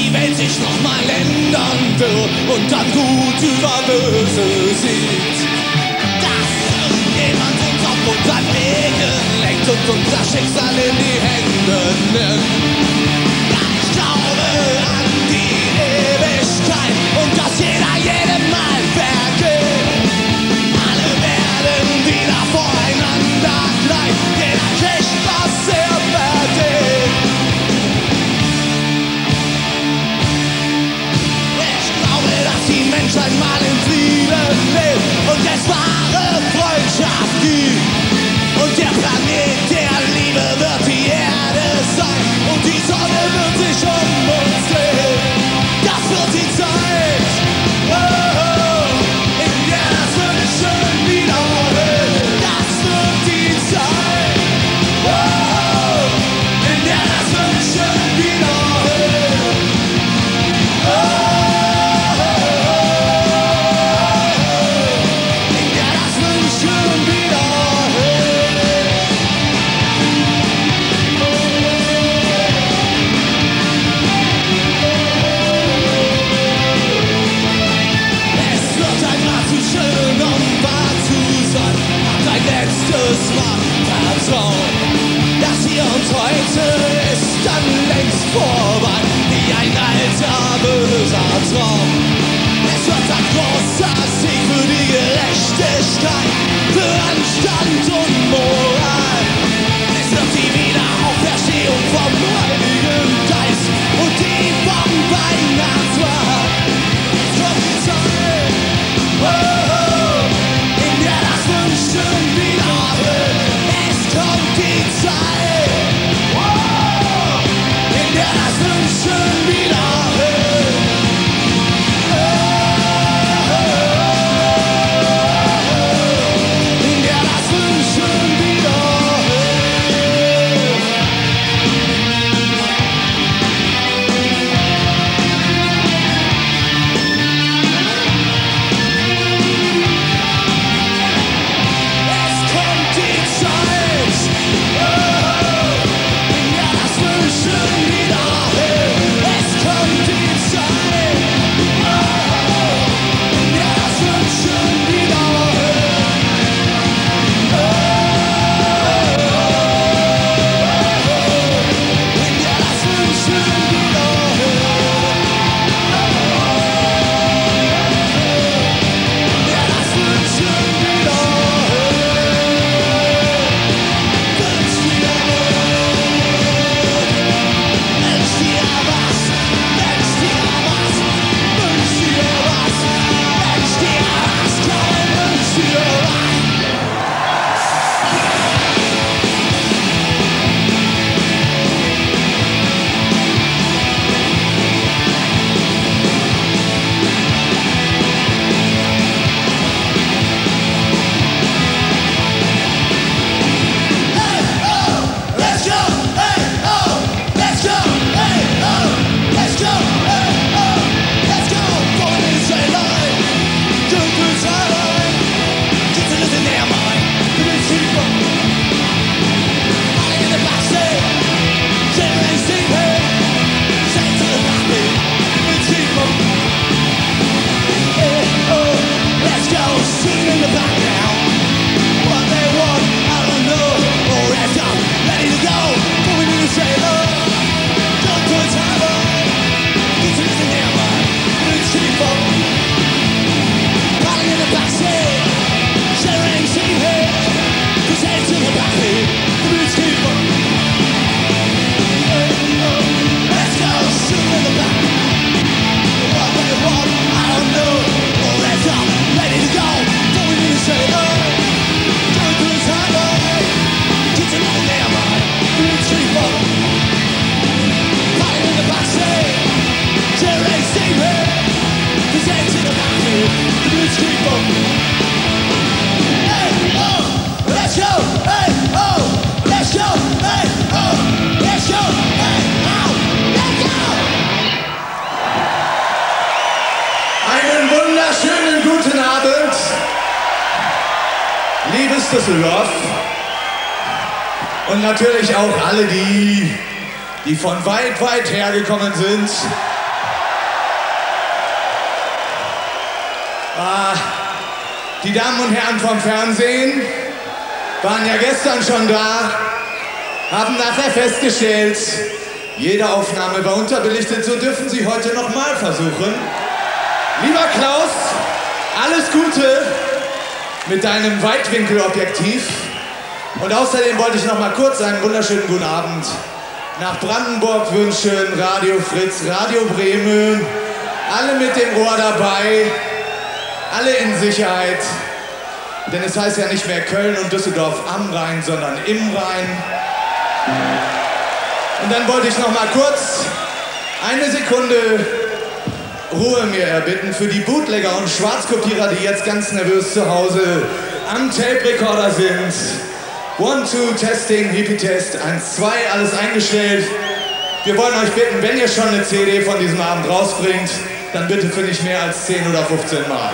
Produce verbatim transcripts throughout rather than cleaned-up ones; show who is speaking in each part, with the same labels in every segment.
Speaker 1: die Welt sich nochmal ändern wird und dann gut über Böse sieht. Dass irgendjemand uns auf unseren Wegen lenkt und unser Schicksal in die Hände nimmt. Ja, ich glaube an die Ewigkeit und dass jeder jedem Mal vergeht. Alle werden wieder voreinander gleich, jeder kriegt, was er verdient. Ich glaube, dass die Menschheit mal in Frieden lebt und es wahre Freundschaft gibt. Und der Planet der Liebe wird die Erde sein und die Sonne wird sich um uns drehen. Das wird die Zeit, oh, oh, in der das Wünschen wiederholt. Das wird die Zeit, oh, oh, in der das Wünschen wiederholt. Oh, oh, oh, in der das Wünschen wiederholt. Schön, um wahr zu sein, habt ein letztes Mal Vertrauen. Das hier und heute ist dann längst vorbei, wie ein alter böser Traum. Es wird ein großer Sieg für die Gerechtigkeit, für Anstand und Moral. Es wird die Wiederauferstehung vom Heiligen Geist und die vom Weihnachtsmann. Es wird die Zeit, oh, oh, in der das Wünschen wiederholt. Es kommt die Zeit, oh, in der das Wünschen wiederholt. Oh, oh, oh, in der das Wünschen wiederholt. Es kommt die Zeit, oh, in der das Wünschen wiederholt. Es kommt die Zeit, oh, in der das Wünschen wiederholt. Oh, in der das Wünschen wiederholt. In der das Wünschen wiederholt. Wünsch dir Wünsch dir was, wünsch dir was, wünsch dir was, wünsch dir was, komm, wünsch dir was. Hey, oh, let's go, hey, oh, let's go, hey, oh, let's go, hey, oh, let's go. Going in the straight line, going through the timeline. Kids are losing their mind, the rich people. Hiding in the backseat, shivering, sleeping, straight to the backbeat, the rich people. Hey, oh, let's go, shooting in the background. What they want, I don't know. All wrapped up, ready to go. Moving in the straight line, going through the timeline. Kids are losing their mind, the rich people. Hiding in the backseat, shivering, sleeping, straight to the backbeat, the rich people. Hey, oh, let's go, shooting in the background. What they want, I don't know. All wrapped up, ready to go. Moving in the straight line, going through the timeline. Kids are losing their mind, the rich people. Hiding in the backseat, shivering, sleeping, straight to the backbeat, the rich people. Hey, oh, let's go, hey, oh, let's go, hey, oh, let's go, hey, oh, let's go.
Speaker 2: Einen wunderschönen guten Abend, liebes Düsseldorf. Und natürlich auch alle die, die von weit, weit hergekommen sind. Ah, die Damen und Herren vom Fernsehen waren ja gestern schon da, haben nachher festgestellt, jede Aufnahme war unterbelichtet, so dürfen Sie heute noch mal versuchen. Lieber Klaus, alles Gute mit deinem Weitwinkelobjektiv. Und außerdem wollte ich noch mal kurz einen wunderschönen guten Abend nach Brandenburg wünschen, Radio Fritz, Radio Bremen, alle mit dem Ohr dabei, alle in Sicherheit, denn es heißt ja nicht mehr Köln und Düsseldorf am Rhein, sondern im Rhein. Und dann wollte ich noch mal kurz eine Sekunde Ruhe mir erbitten für die Bootlegger und Schwarzkopierer, die jetzt ganz nervös zu Hause am Tape-Recorder sind. One, two, Testing, Hippie-Test, eins, zwei, alles eingestellt. Wir wollen euch bitten, wenn ihr schon eine C D von diesem Abend rausbringt, dann bitte für nicht mehr als zehn oder fünfzehn Mal.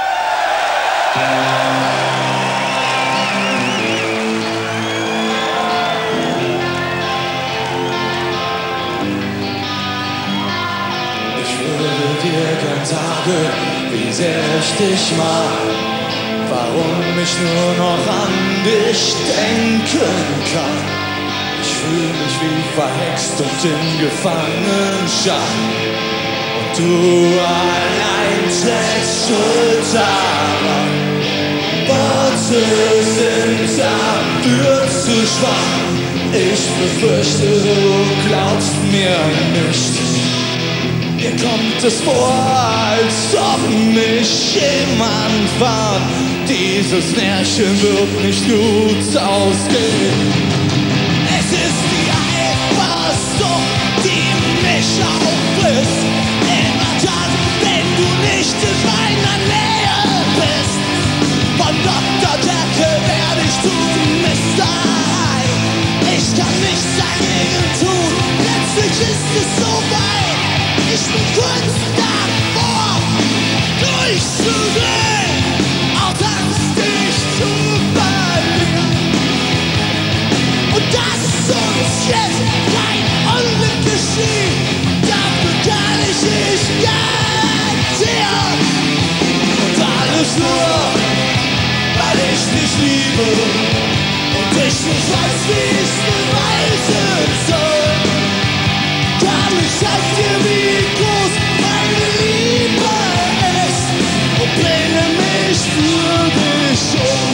Speaker 1: Ich würde dir gern sagen, wie sehr ich dich mag, warum ich nur noch an dich denken kann. Ich fühle mich wie verhext und in Gefangenschaft. Und du allein trägst Schuld daran. Worte sind dafür zu schwach. Ich befürchte, du glaubst mir nicht. Mir kommt es vor, als ob mich jemand warnt. Dieses Märchen wird nicht gut ausgehen. Es ist die Eifersucht, die mich auffrisst. Immer dann, wenn du nicht in meiner Nähe bist. Von Doktor Jekyll werde ich zu Mister Hyde. Ich kann nichts dagegen tun, letztlich ist es so weit. Ich bin kurz davor, durchzudrehen, aus Angst, dich zu verlieren. Und dass uns jetzt kein Unglück geschieht, dafür kann ich nicht garantieren. Und alles nur, weil ich dich liebe und ich nicht weiß, wie ich beweisen soll. Komm, ich zeig dir, wie groß meine Liebe ist und bringe mich für dich um.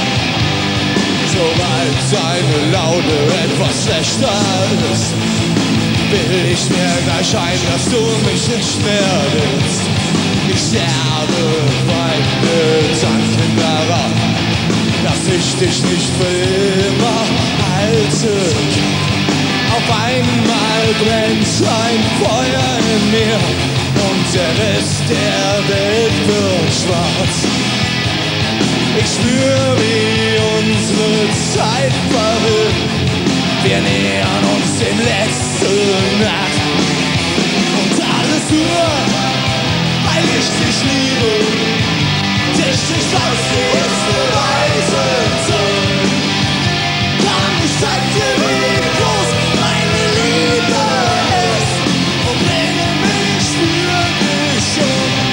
Speaker 1: Sobald deine Laune etwas schlechter ist, will ich mir gleich ein, dass du mich nicht mehr willst. Ich sterbe bei Gedanken daran, dass ich dich nicht für immer halten kann. Auf einmal brennt ein Feuer in mir und der Rest der Welt wird schwarz. Ich spür, wie unsere Zeit verrückt. Wir nähern uns dem letzten Akt. Und alles nur, weil ich dich liebe. Dich nicht weiß, wie ich beweisen soll. Komm, ich zeig dir, wie groß meine Liebe ist und bringe mich für dich um.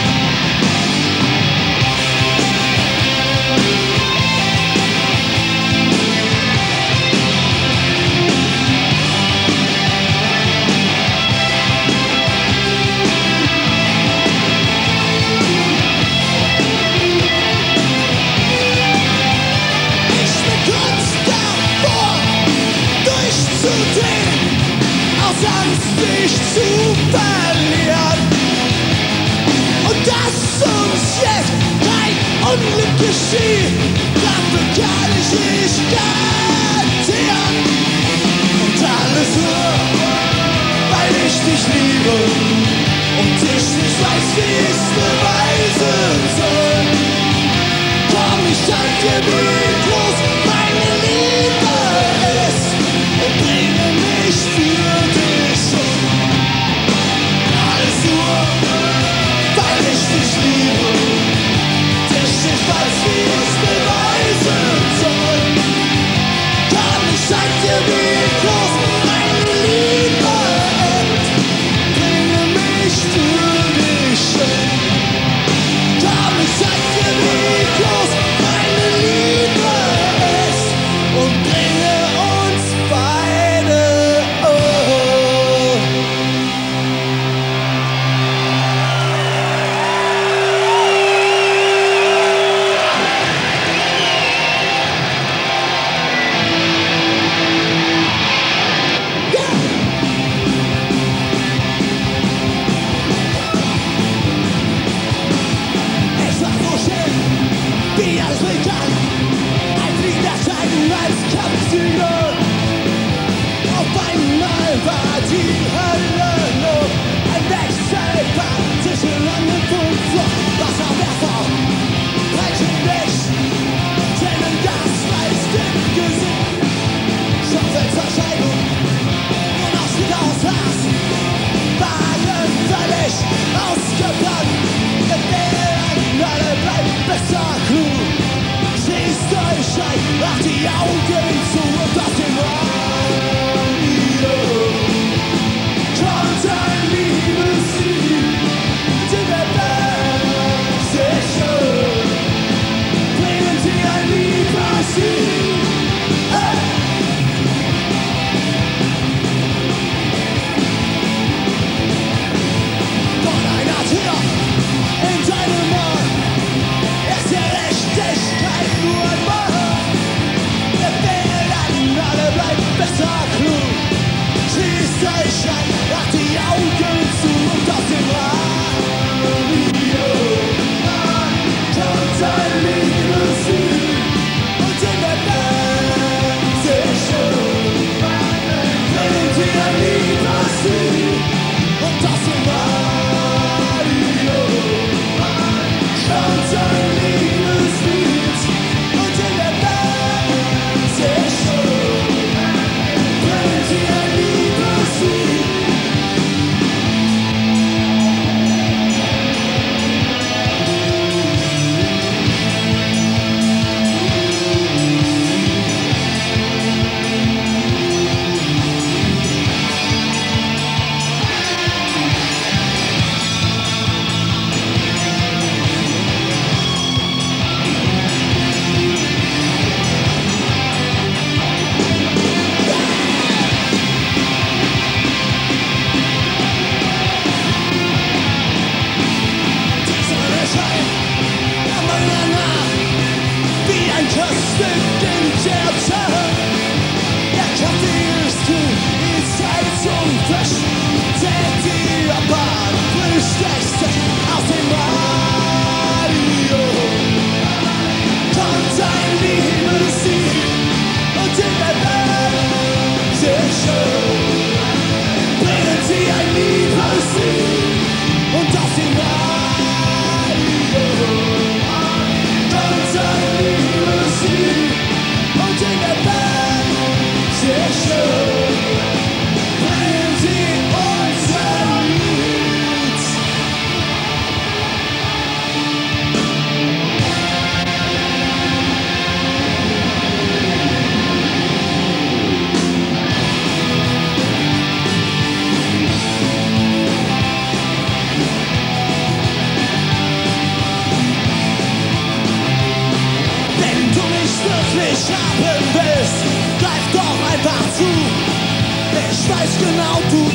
Speaker 1: Aus Angst, dich zu verlieren. Und dass uns jetzt kein Unglück geschieht, dafür kann ich nicht garantieren. Und alles nur, weil ich dich liebe und ich nicht weiß, wie ich's beweisen soll. Komm, ich zeig dir, wie groß meine Liebe ist und bringe mich für dich um. Alles nur, weil ich dich liebe, dich nicht weiß, wie ich's beweisen soll. Komm, ich zeig dir, wie groß meine Liebe ist, bringe mich für dich um. Komm, ich zeig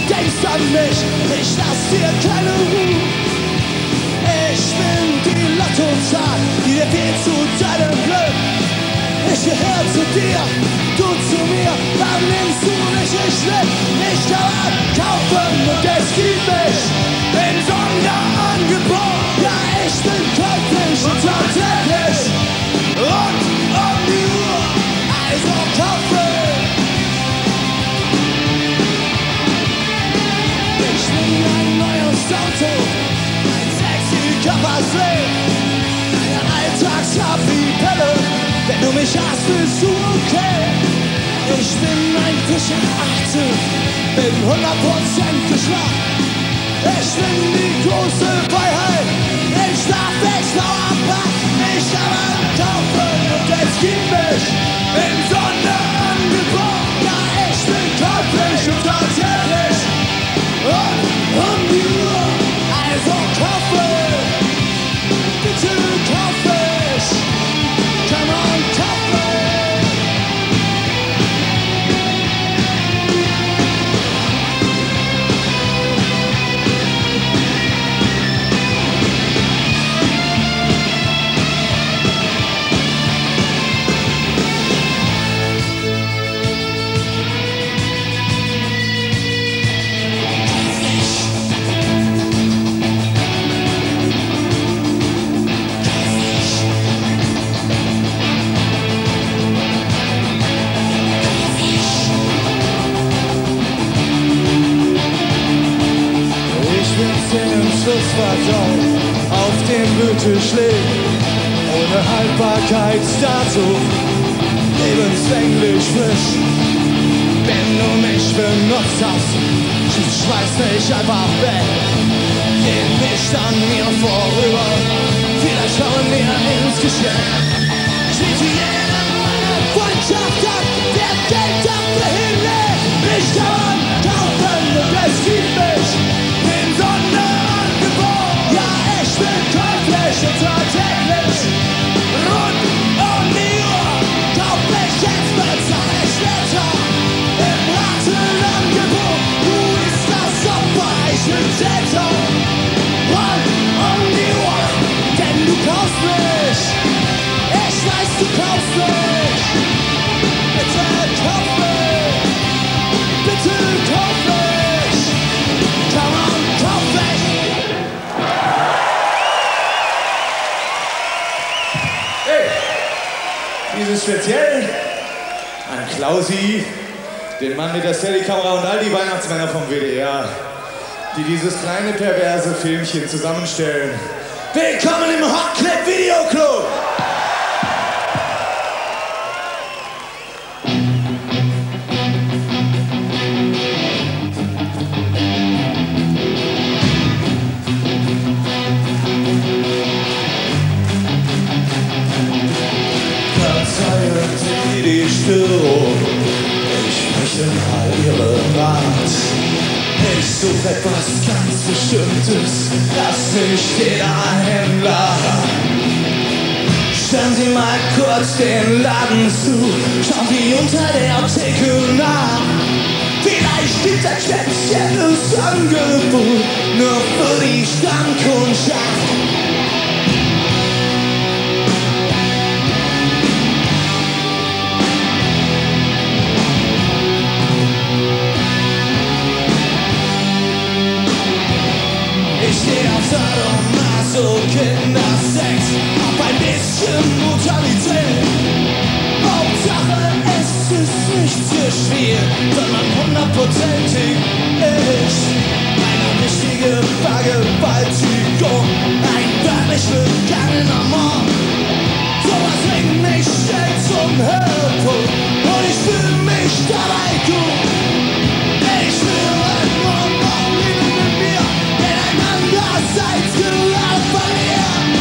Speaker 1: denkst an mich, ich lass dir keine Ruhe. Ich bin die Lottozahl, die dir fehlt zu deinem Glück. Ich gehör zu dir, du zu mir, warum nimmst du mich nicht mit? Ich kann kaufen und es gibt mich im Sonderangebot. Ja, ich bin käuflich und tatsächlich rund um die Uhr, also kaufe. Ich will ein neues Auto, ein sexy Körpersee, eine Alltagskapitelle. Wenn du mich hast, bist du okay. Ich bin ein Fischer-Achte, bin hundert Prozent Geschmack. Ich bin die große Freiheit, ich darf nichts Dauerpack. Ich kann kaufen und es gibt mich im Sonderangebot. Ja, ich bin käuflich und tatsächlich rund um die Uhr. Also kaufe, bitte kaufe ich. Come on, kaufe. Auf dem Wühltisch liegt, ohne Haltbarkeitsdatum, lebenslänglich frisch. Wenn du mich benutzt hast, schmeiß mich einfach weg. Geh nicht an mir vorüber, vielleicht schauen wir ins Geschäft. Schließ jeder meiner Freundschaft ab, der Geld dafür hinlegt. Ich kann kaufen und es gibt mich im Sonderangebot. Ja, ich bin käuflich und tatsächlich rund um die Uhr. Kauf mich jetzt, bezahl ich später im Ratenangebot. Du bist das Opfer, ich bin Täter. Rund um die Uhr, denn du kaufst mich. Ich weiß, du kaufst mich. Bitte kauf mich. Bitte kauf mich. Come on, kauf mich. Hey, dieses speziell an Klausi, den Mann mit der Steadicam-Kamera und all die Weihnachtsmänner vom W D R, die dieses kleine perverse Filmchen zusammenstellen. Willkommen im Hot Clip Videoclub! Verzeihen Sie die Störung, ich möchte mal Ihren Rat. Ich suche etwas ganz Bestimmtes, das nicht jeder Händler hat. Stellen Sie mal kurz den Laden zu, schauen Sie unter der Theke nach. Vielleicht gibt es ein spezielles Angebot, nur für die Stammkundschaft. Ich steh auf Sadomaso, Kindersex, auf ein bisschen Brutalität. Hauptsache es ist nicht zu schwer, sondern hundertprozentig echt. Eine richtige Vergewaltigung, ein wörtlich begangener Mord. Sowas bringt mich schnell zum Höhepunkt und ich fühl mich dabei gut. Ich will ein Mord auf Liebe mit mir, denn ein anderer seid gerade verliert.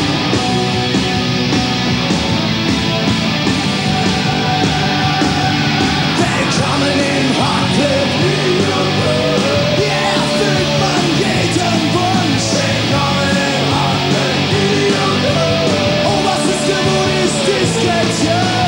Speaker 1: Willkommen im Hot Clip Videoclub. Hier erfüllt man jeden Wunsch. Willkommen im Hot Clip Videoclub. Oh, was ist gewohnt, ist Diskretion.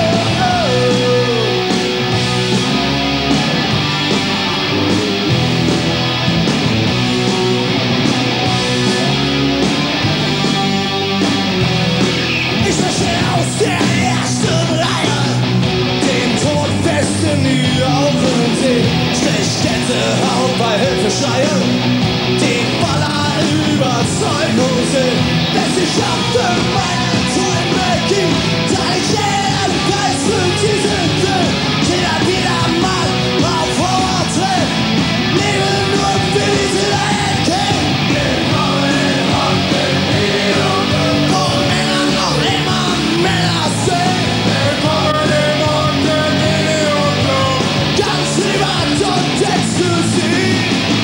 Speaker 1: Ich hab für meine Träume ging, da ich jeder weiß für diese Welt. Jeder wieder mal auf Vortritt, lebe nur für diese Ecke. Willkommen auf dem Video, wo Männer noch immer Männer sind. Willkommen auf dem Video, ganz privat und exklusiv.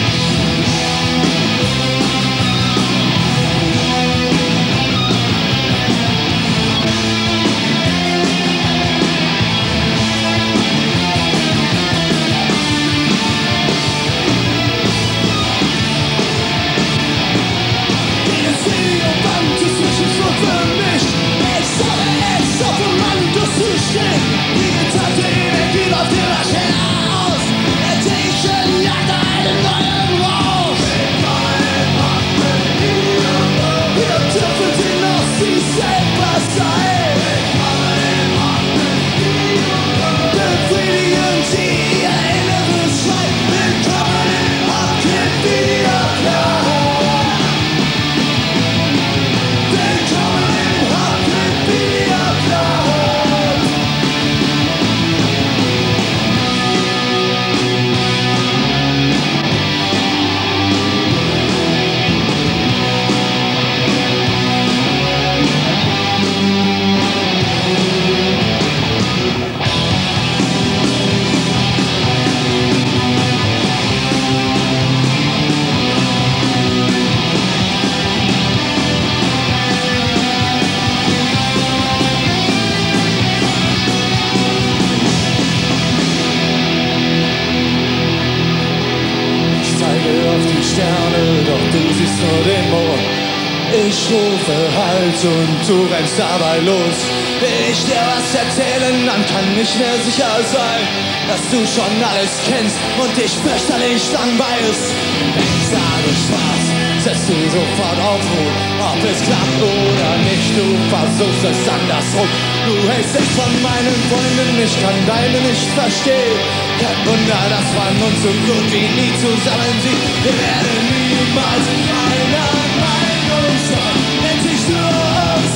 Speaker 1: Ich rufe Halt und du rennst dabei los. Will ich dir was erzählen, dann kann ich mir sicher sein, dass du schon alles kennst und dich fürchterlich langweilst. Wenn ich sage Spaß, setzt du sofort auf Ruhe. Ob es klappt oder nicht, du versuchst es andersrum. Du hältst es von meinen Freunden, ich kann deine nicht verstehen. Kein Wunder, dass man uns so gut wie nie zusammen sieht. Wir werden niemals einer Meinung sein, wenn sich nur uns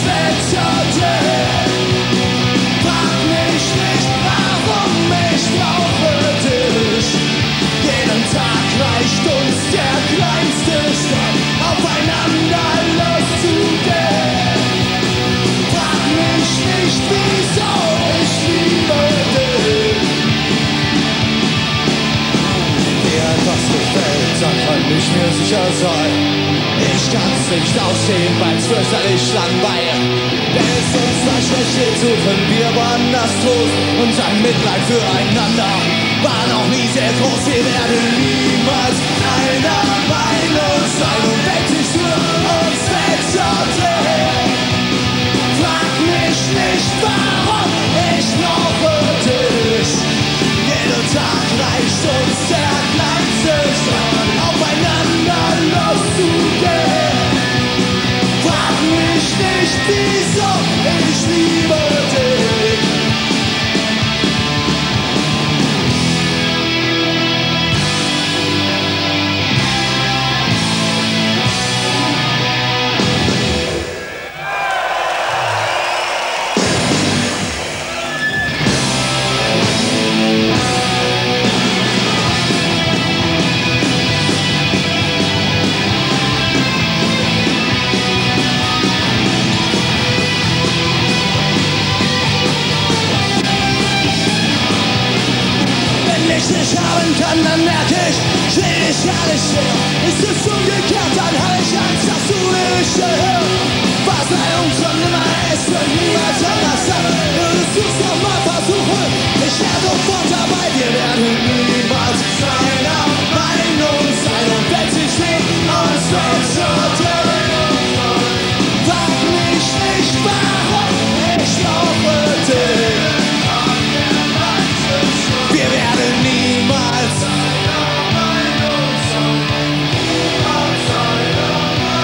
Speaker 1: wechselt. Frag mich nicht, warum ich brauche dich. Jeden Tag reicht uns der kleinste Streit, aufeinander loszugehen. Frag mich nicht, wieso ich liebe dich. Dir etwas gefällt, dann kann ich mir sicher sein. Ich kann's nicht ausstehen, weil's fürchterlich langweilt. Wenn es uns mal schlecht geht, suchen wir woanders Trost. Unser Mitleid füreinander war noch nie sehr groß. Wir werden niemals einer Meinung sein. Und wenn sich für uns wechselt, frag mich nicht, warum ich brauche dich. Jeden Tag reicht uns der kleinste Streit, aufeinander loszugehen. Frag mich nicht, wieso ich liebe dich. Nicht haben kann, dann merke ich, ich will dich gar nicht mehr. Ist es umgekehrt, dann hab ich Angst, dass du mich hörst. Verzeihung schon immer, es wird niemals anders sein. Würdest du's nochmal versuchen, ich wär sofort dabei. Wir werden niemals einer Meinung sein. Und wenn sich nicht uns wechselt, frag mich nicht, warum ich brauche dich. Wir werden niemals einer Meinung sein.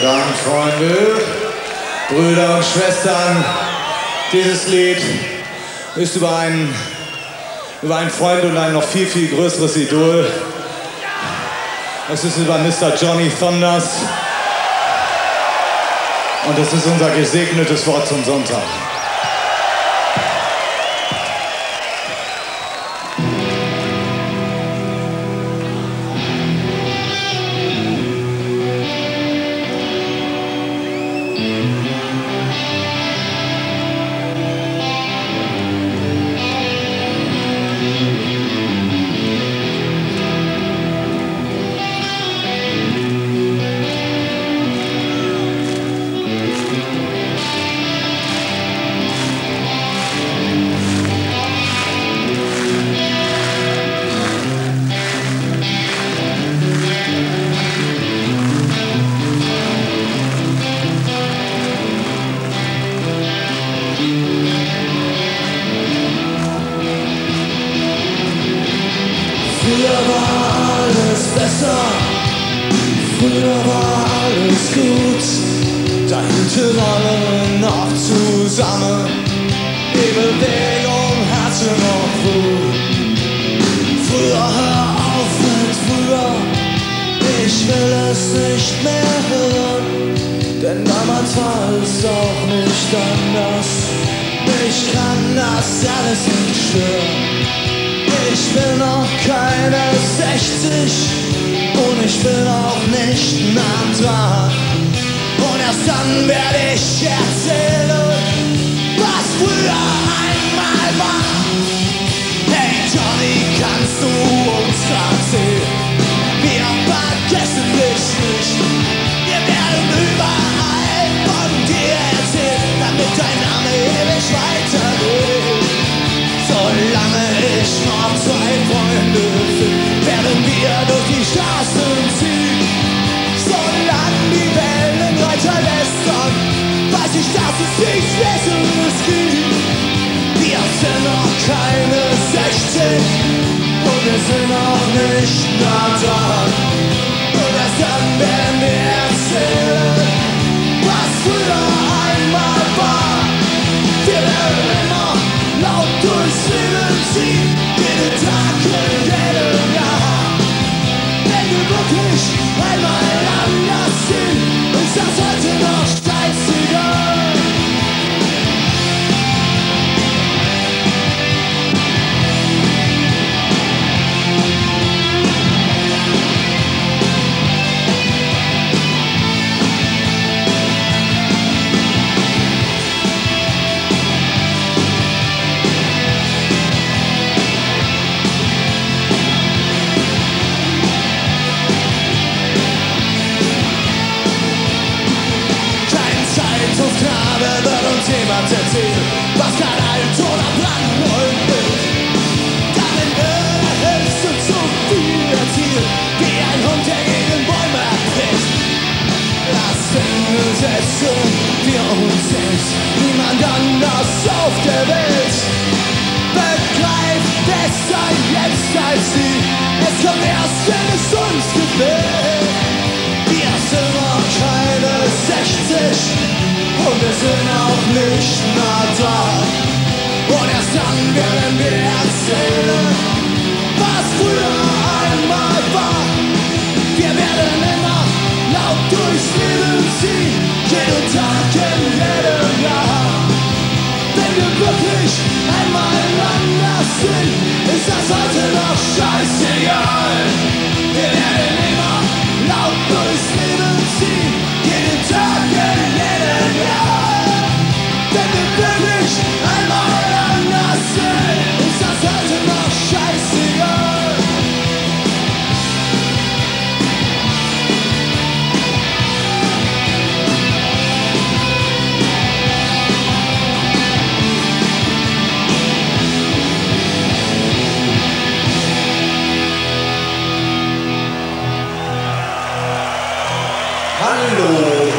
Speaker 2: Dank, Freunde, Brüder und Schwestern. Dieses Lied ist über einen, über einen Freund und ein noch viel, viel größeres Idol. Es ist über Mister Johnny Thunders. Und es ist unser gesegnetes Wort zum Sonntag.
Speaker 1: Früher war alles besser, früher war alles gut, da hielten alle noch zusammen, die Bewegung hatte noch Wut. Früher hör auf mit früher, ich will es nicht mehr hören, denn damals war es auch nicht anders, mich kann das alles nicht stören. Ich will noch keine sechzig und ich will auch nicht nah dran. Und erst dann werde ich erzählen, was früher einmal war. Hey Johnny, kannst du uns grad sehen? Wir vergessen dich nicht. Wir werden überall von dir erzählen, damit dein Name ewig weitergeht. Solange ich noch zwei Freunde finde, werden wir durch die Straßen ziehen. Solange die Wellenreiter lästern, weiß ich, dass es nichts Besseres gibt. Wir sind noch keine sechzig und wir sind auch nicht nah dran. Und erst dann werden wir erzählen, was früher einmal war. Wir werden immer laut durchs Leben ziehen, jeden Tag und jedem Jahr. Wenn wir wirklich einmal anders sind, ist das heute noch scheißegal. Zeitungsgrabe wird uns jemand erzählen, was kein Alt oder Brandneuem ist. Damit hilfst du zu viel erzielen, wie ein Hund, der gegen Bäume abbricht. Lassen setzen wir uns selbst, niemand anders auf der Welt begreift besser jetzt als sie. Es kommt erst, wenn es uns gefällt. Wir sind noch keine sechzig und wir sind auch nicht nah dran. Und erst dann werden wir erzählen, was früher einmal war. Wir werden immer laut durchs Leben ziehen, jeden Tag in jedem Jahr. Wenn wir wirklich einmal anders sind, ist das heute noch scheißegal. Wir werden immer laut durchs Leben ziehen, jeden Tag in jedem Jahr. Wenn wir wirklich einmal anders sind, ist das heute noch scheißegal.
Speaker 2: Hallo!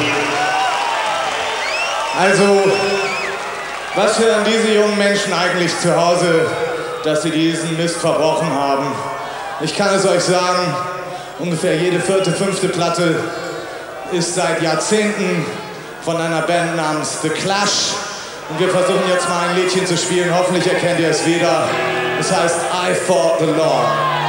Speaker 2: Also, was hören diese jungen Menschen eigentlich zu Hause, dass sie diesen Mist verbrochen haben? Ich kann es euch sagen, ungefähr jede vierte, fünfte Platte ist seit Jahrzehnten von einer Band namens The Clash. Und wir versuchen jetzt mal ein Liedchen zu spielen. Hoffentlich erkennt ihr es wieder. Es heißt I Fought the Law.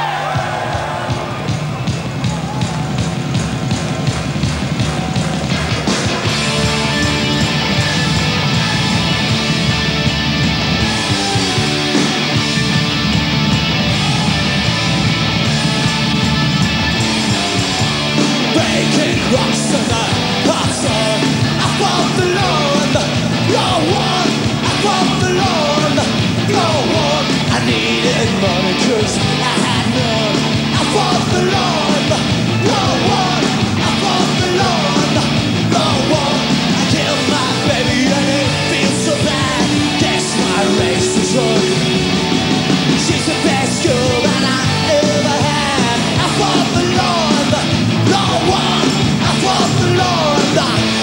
Speaker 1: Rocks and I pass on. I fought the Lord, no one. I fought the Lord, no one. I needed money 'cause I had none. I fought the Lord, no one. I fought the Lord, no one. I killed my baby and it feels so bad. Guess my race is on. She's the best girl that I ever had. I fought the Lord, no one. For the Lord,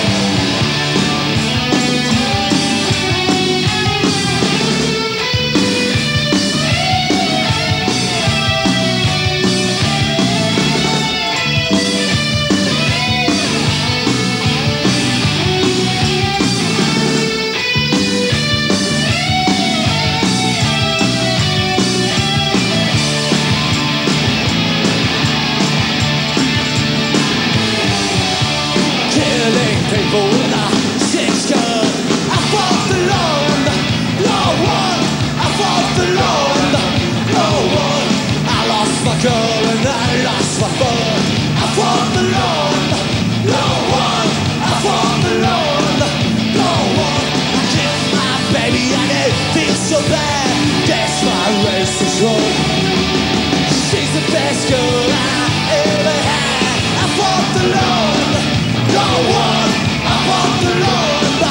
Speaker 1: people with a six gun. I fought the Lord, no one. I fought the Lord, no one. I lost my girl and I lost my fun. I fought the Lord, no one. I fought the Lord, no one. I killed my baby and it feels so bad. Guess my race is wrong. She's the best girl I ever had. I fought the Lord, no one. I fought the Lord.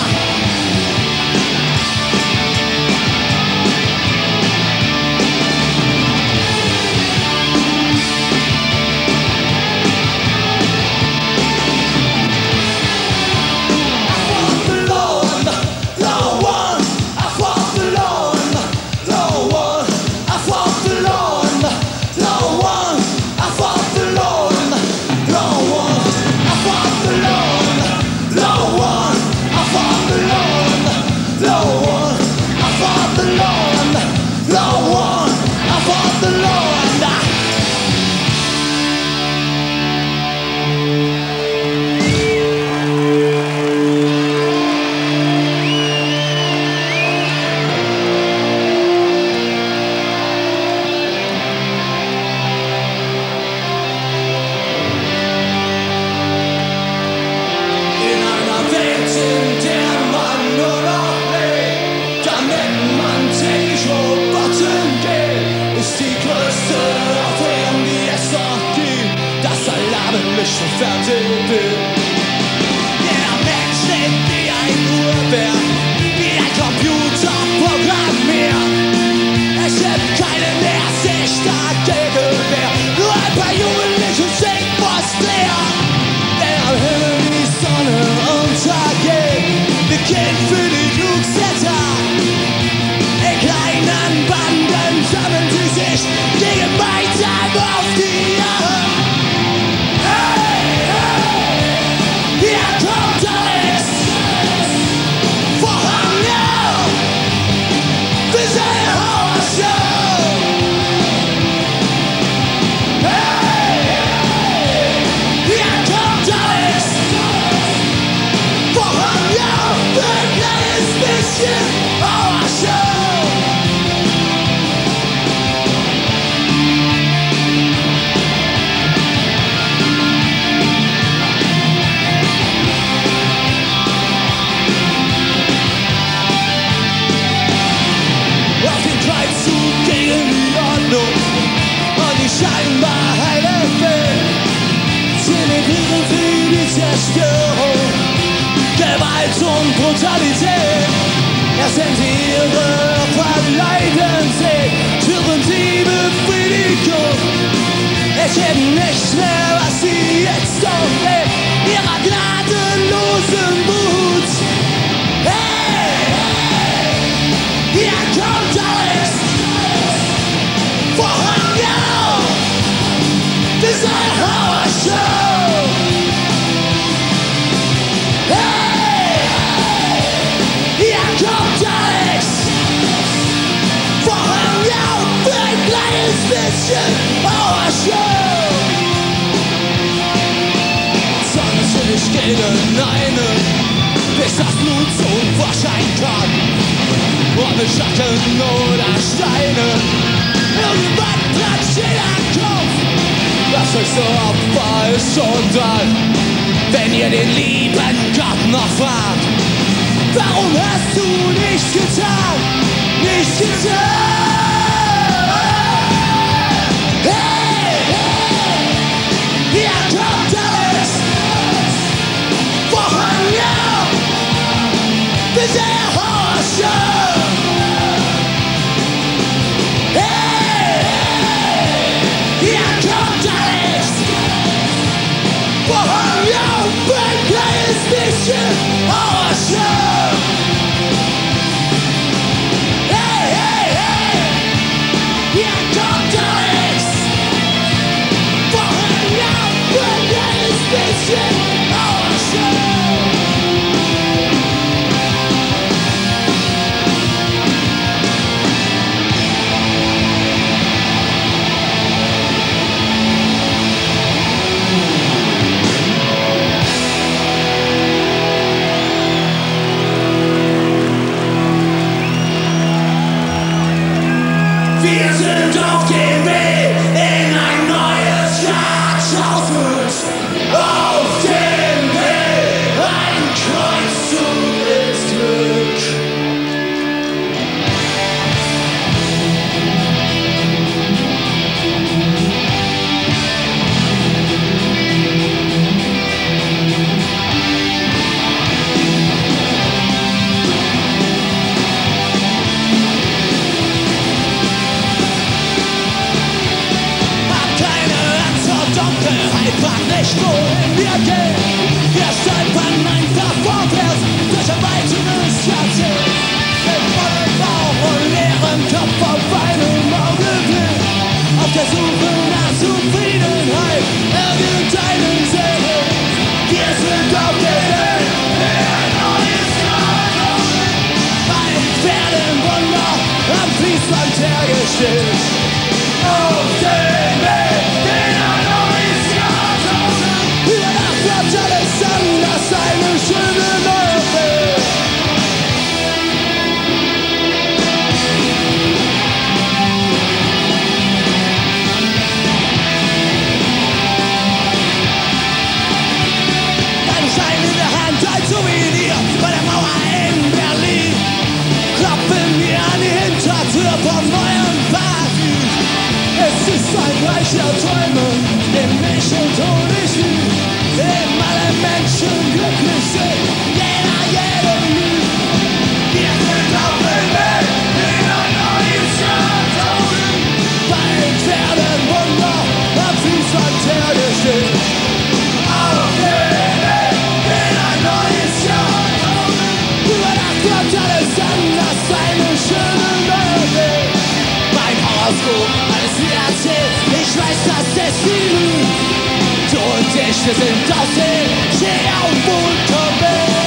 Speaker 1: Gewalt und Brutalität, erst wenn sie ihre Opfer leiden sehen, spüren sie Befriedigung. Erkennen nicht mehr, was sie jetzt aufnehmen, ihrer gnadenlosen Wut. Hey, hey, hier kommt alles vorhang auf, this is our show. bisschen Auerschuh. zwanzig gegen einen, bis das Blut zum Vorschein kann. Ohne Schatten oder Steine, irgendwann platzt jeder Kopf. Das höchste Opfer ist schon dran, wenn ihr den lieben Gott noch fragt. Warum hast du nichts getan? Nichts getan! Hey, hey, hier kommt alles! Wochen lang, bis der Horrorshow! Hey, hier kommt alles! Wochen lang, ein kleines bisschen Horrorshow! Hey, hey, hey, hier kommt alles! Wochen lang, ein kleines bisschen Horrorshow! Wir sind auf dem Weg in ein neues Jahrtausend. Auf dem Weg, ein Kreuzzug ins Glück. Dunkelheit fragt nicht, wohin wir gehen. Wir stolpern einfach vorwärts durch ein weiteres Jahrzehnt. Mit vollem Bauch und leerem Kopf auf einem Augenblick. Auf der Suche nach Zufriedenheit, irgendeinen Sinn. Wir sind auf der Welt in ein neues Jahrtausend. Ein Pferdenwunder am Fließband hergestellt. Auf dem Weg in ein neues Jahrtausend. Über Nacht wird alles anders, eine schöne neue Welt. Ein Schein in der Hand, ein Souvenir bei der Mauer in Berlin. Klopfen mir an die Hintertür vom neuen Paradies. Es ist ein Reich der Träume, in mich und ohne ich, in dem alle Menschen glücklich sind, jeder, jede liebt. Wir sind auf dem Weg in ein neues Jahrtausend. Bald werden Wunder am Fließband hergestellt. Auf dem Weg in ein neues Jahrtausend. Über Nacht wird alles anders, eine schöne neue Welt. Mein Horoskop, alles wie erzählt, ich weiß, dass es viel lügt. Du und ich, wir sind aus dem Schee auf Vulkan.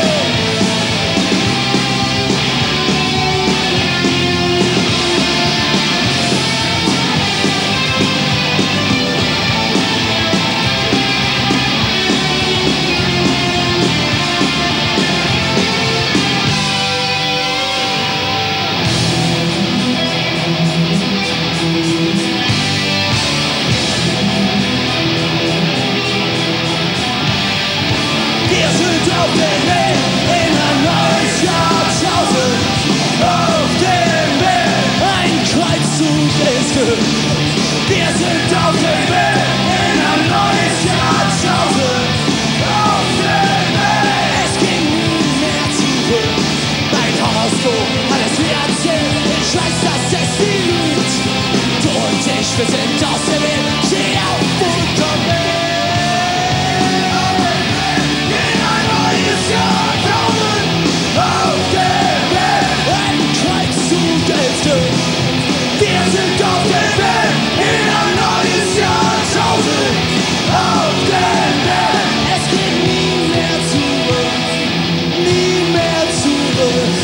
Speaker 1: Wir sind auf dem Weg in ein neues Jahrtausend. Auf dem Weg, ein Kreuzzug ins Glück. Wir sind auf dem Weg in ein neues Jahrtausend. Auf dem Weg, es ging nie mehr zurück. Mein Horoskop, alles wie erzählt, ich weiß, dass es nie lügt. Du und ich, wir sind aus dem Weg, steh auf Vulkan. Auf dem Weg, ein Kreuzzug ins Glück. Wir sind auf dem Weg in ein neues Jahrtausend. Auf dem Weg, es geht nie mehr zurück, nie mehr zurück.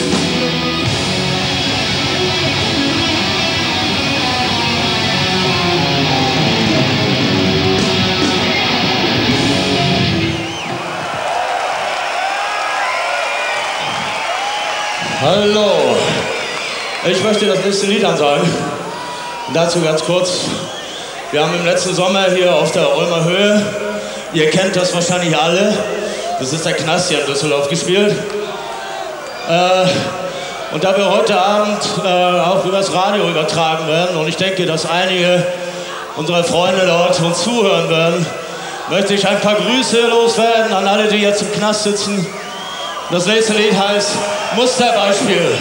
Speaker 3: Hallo, ich möchte das nächste Lied ansagen. Und dazu ganz kurz, wir haben im letzten Sommer hier auf der Ulmer Höhe, ihr kennt das wahrscheinlich alle, das ist der Knast hier in Düsseldorf gespielt. Äh, und da wir heute Abend äh, auch übers Radio übertragen werden und ich denke, dass einige unserer Freunde dort uns zuhören werden, möchte ich ein paar Grüße loswerden an alle, die jetzt im Knast sitzen. Das nächste Lied heißt Musterbeispiel.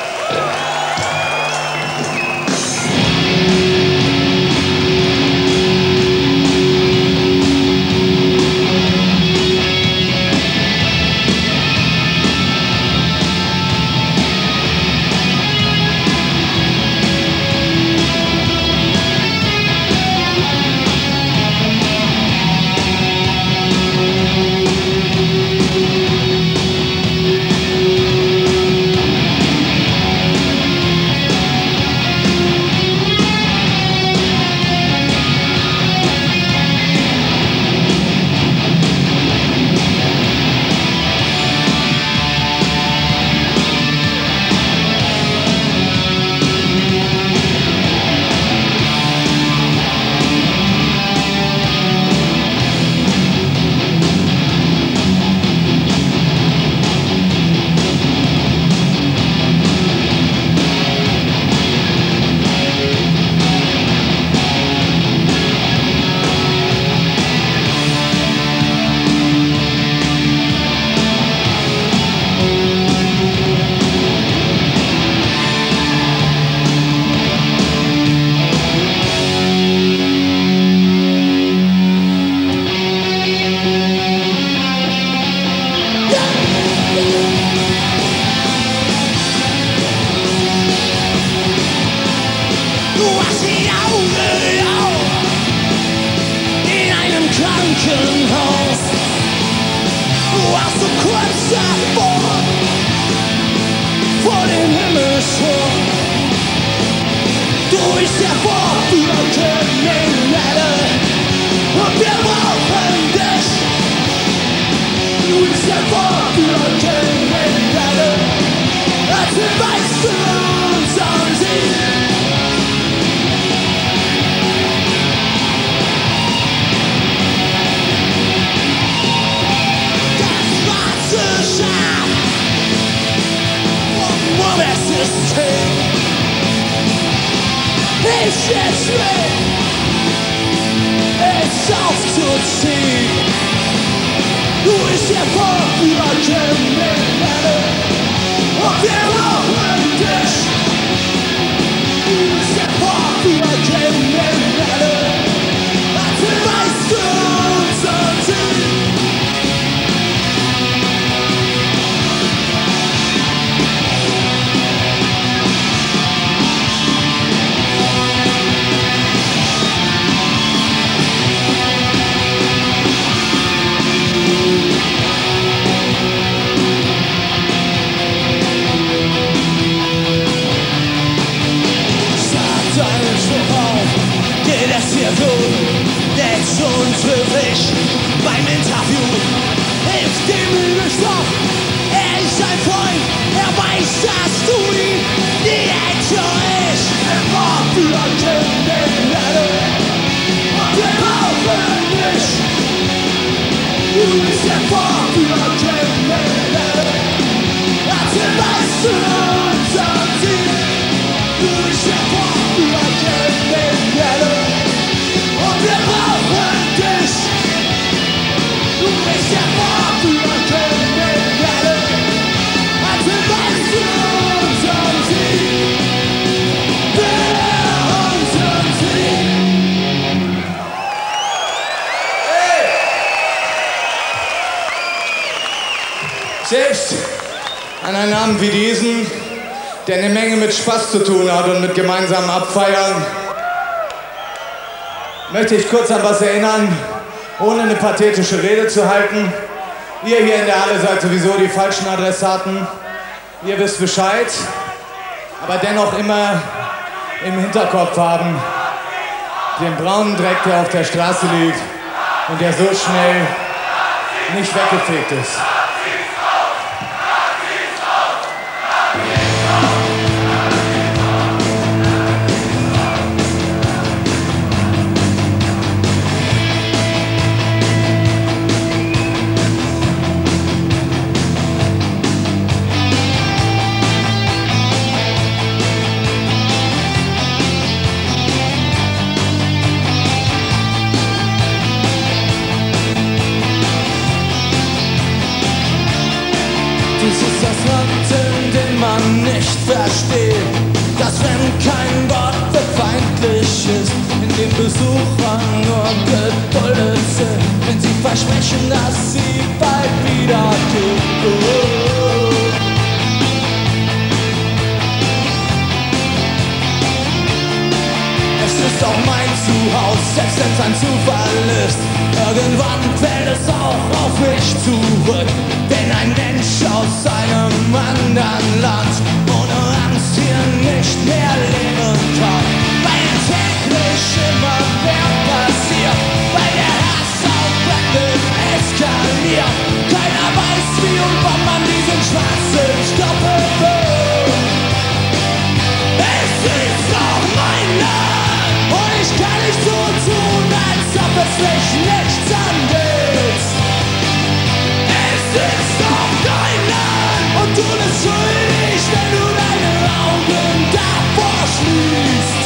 Speaker 2: Selbst an einem Abend wie diesen, der eine Menge mit Spaß zu tun hat und mit gemeinsamen Abfeiern, möchte ich kurz an was erinnern, ohne eine pathetische Rede zu halten. Ihr hier in der Halle seid sowieso die falschen Adressaten. Ihr wisst Bescheid, aber dennoch immer im Hinterkopf haben den braunen Dreck, der auf der Straße liegt und der so schnell nicht weggefegt ist.
Speaker 1: Yeah. wenn kein Wort befeindlich ist, in dem Besucher nur geduldet sind, wenn sie versprechen, dass sie bald wieder gehen. Es ist auch mein Zuhause, selbst wenn es ein Zufall ist. Irgendwann fällt es auch auf mich zurück, wenn ein Mensch aus einem anderen Land ohne Angst hier nicht mehr leben kann. Weil täglich immer mehr passiert, weil der Hass aufbrennt, eskaliert. Keiner weiß, wie und wann man diesen Schwachsinn stoppen will. Es ist doch mein Land und ich kann nicht so tun, als ob es mich nichts angeht. Es ist doch dein Land und du bist schuldig, wenn du deine Augen davor schließt.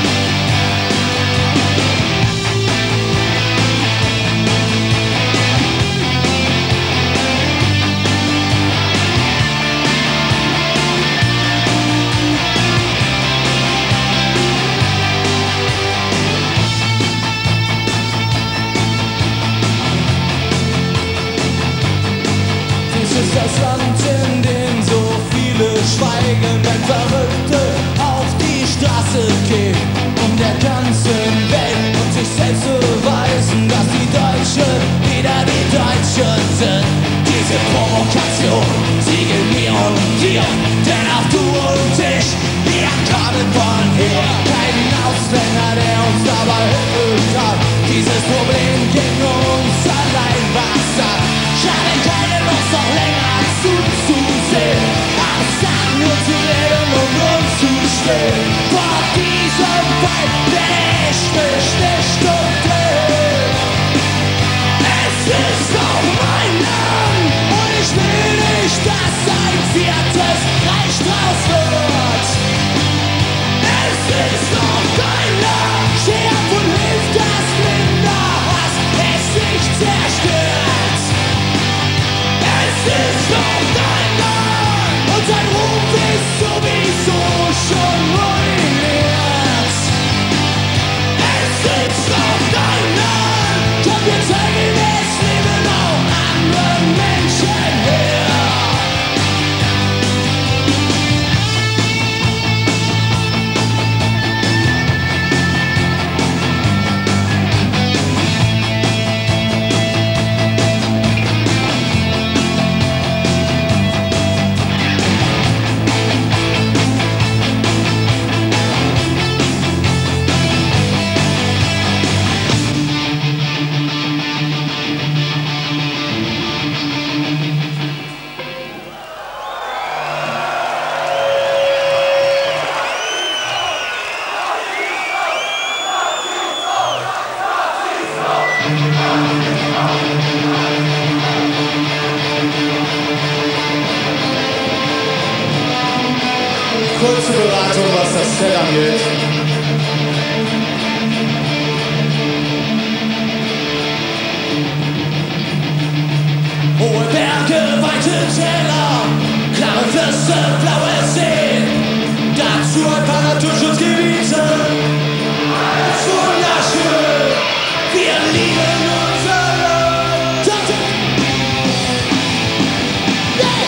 Speaker 1: Ist das Land, in dem so viele schweigen, wenn Verrückte auf die Straße gehen, um der ganzen Welt und sich selbst zu beweisen, dass die Deutschen wieder die Deutschen sind. Diese Provokation, sie gilt mir und dir, denn auch du und ich, wir kommen von hier. Kein Ausländer, der uns dabei helfen kann. Dieses Problem geht nur uns allein was an. Schade, keine Lust noch länger zuzusehen, anstatt nur zu reden und rumzustehen. Vor diesem Wald will ich mich nicht umdrehen. Es ist doch mein Land und ich will nicht, dass ein viertes Reich draus wird. Es ist doch dein Land, steh auf und hilf, dass blinder Hass es nicht zerstört. Es ist doch dein Land und dein Ruf ist sowieso schon ruiniert. Es ist doch dein Land, komm, wir zeigen es, leben auch andere Menschen her.
Speaker 2: Kurze Beratung, was das Set angeht.
Speaker 1: Hohe Berge, weite Täler, klare Flüsse, blaue Seen, dazu ein paar Naturschutzgebiete. Alles wunderschön, wir lieben unser Land. Yeah.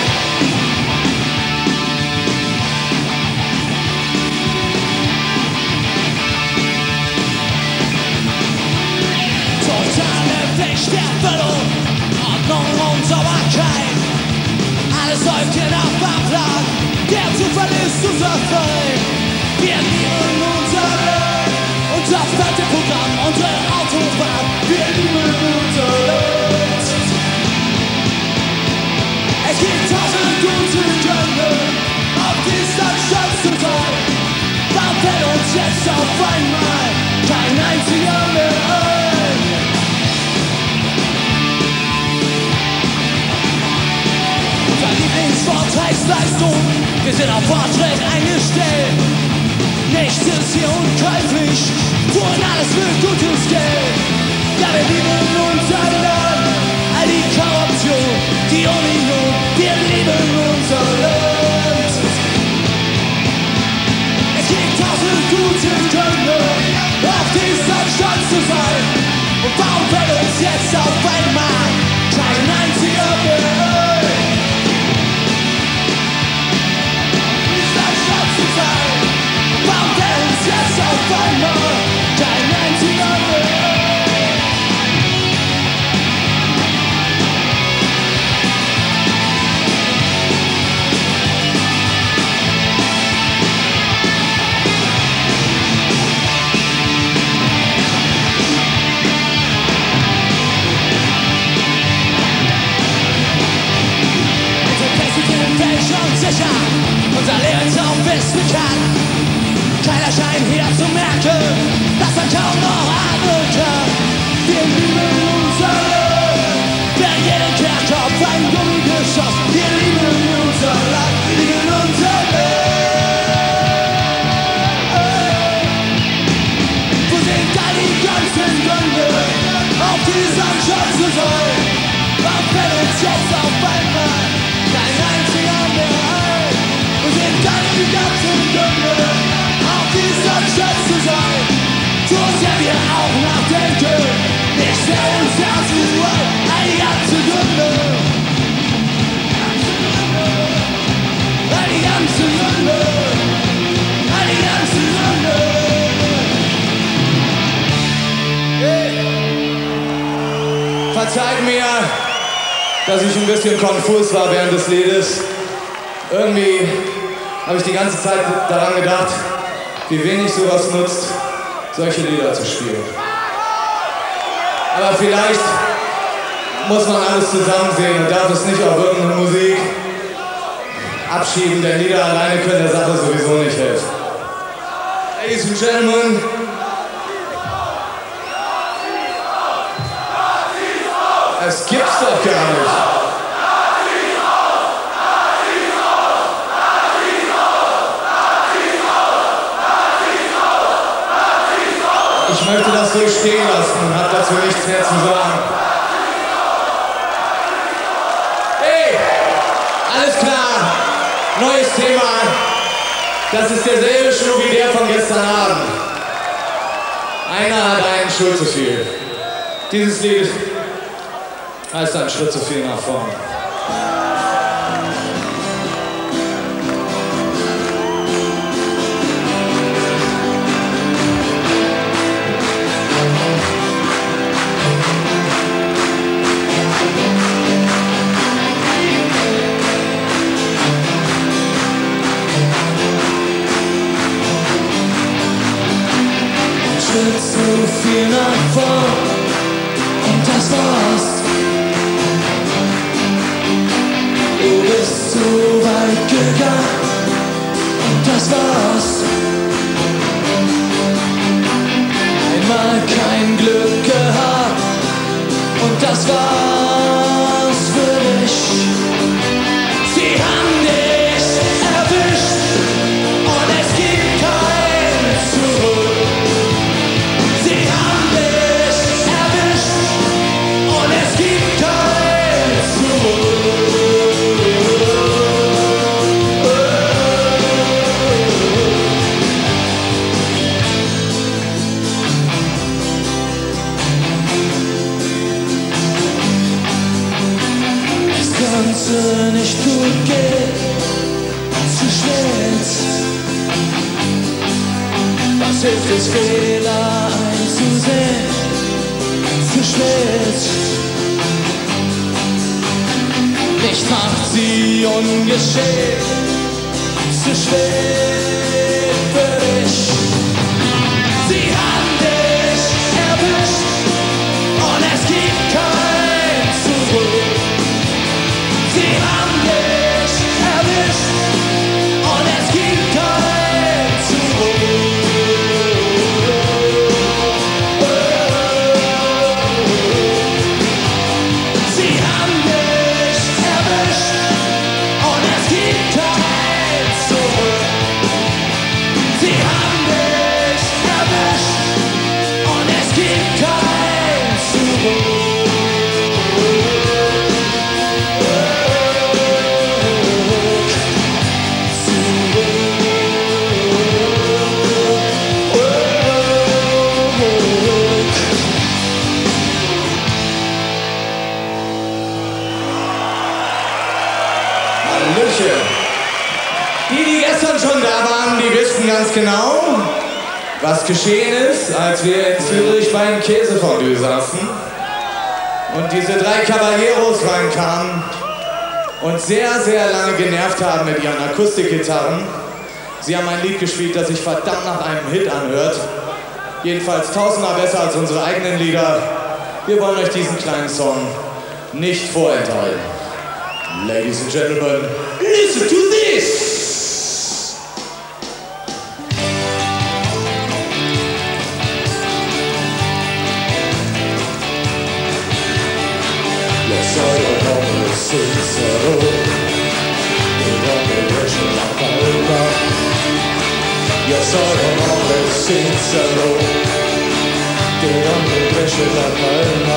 Speaker 1: Totale Wegsterfüllung, Ordnung und Sauberkeit. Alles läuft hier nach Fahrplan, der Zufall ist unser Feind. Wir lieben unser Land und das fette Programm, unsere Autobahn. Wir lieben unser Land. Es gibt tausend gute Gründe, auf dieser stolz zu sein. Warum fällt uns jetzt auf einmal kein einziger mehr ein? Unser Lieblingswort heißt Leistung, wir sind auf Fortschritt eingestellt. Nichts ist hier unkäuflich, tun alles für gutes Geld. Ja, wir lieben unser Land, all die Korruption, die Union, wir lieben unser Land. Es gibt jetzt auf einmal kein einziger mehr. Dieser Stadt zu sein, baut er uns jetzt auf einmal kein einziger mehr. Sicher, unser Lebenslauf ist bekannt. Keiner scheint hier zu merken, dass er kaum noch atmen kann. Wir lieben unser Land, wer jeden Kerkopf ein Gummigeschoss. Wir lieben unser Land, lieben unser Land. Wo sind da die ganzen Gründe, auf dieser Stadt zu sein? Warum fällt uns jetzt auf einmal kein einziger mehr? Die ganzen Gründe, auf dieser Stadt zu sein, so sehr wir auch nachdenken, nicht mehr ins Herz zu wollen, die ganzen Gründe, die ganzen Gründe, die ganzen Gründe.
Speaker 2: Hey. Verzeiht mir, dass ich ein bisschen konfus war während des Liedes. Irgendwie habe ich die ganze Zeit daran gedacht, wie wenig sowas nutzt, solche Lieder zu spielen. Aber vielleicht muss man alles zusammen sehen und darf es nicht auf irgendeine Musik abschieben, denn Lieder alleine können der Sache sowieso nicht helfen. Ladies and Gentlemen, das gibt's doch gar nicht. Ich möchte das so stehen lassen und habe dazu nichts mehr zu sagen. Hey, alles klar, neues Thema. Das ist derselbe Schuh wie der von gestern Abend. Einer hat einen Schritt zu viel. Dieses Lied heißt ein Schritt zu viel nach vorn.
Speaker 1: Zu viel nach vorn und das war's. Du bist zu weit gegangen und das war's. Einmal kein Glück gehabt und das war's für dich. Sie haben dich erwischt und es gibt kein Zurück. Nicht gut geht, zu spät. Was hilft es, Fehler einzusehen? Zu spät. Nicht macht sie ungeschehen. Zu spät für dich. Sie haben dich erwischt und es gibt kein Zurück. Sie haben dich erwischt und es gibt kein Zurück. Sie haben dich erwischt und es gibt kein Zurück.
Speaker 2: schon da waren, die wissen ganz genau, was geschehen ist, als wir in Zürich beim Käsefondue saßen und diese drei Caballeros reinkamen und sehr, sehr lange genervt haben mit ihren Akustikgitarren. Sie haben ein Lied gespielt, das sich verdammt nach einem Hit anhört. Jedenfalls tausendmal besser als unsere eigenen Lieder. Wir wollen euch diesen kleinen Song nicht vorenthalten. Ladies and gentlemen, listen to this! Sincero, un hombre hecho la palma. Yo soy un hombre sincero, un hombre hecho la palma.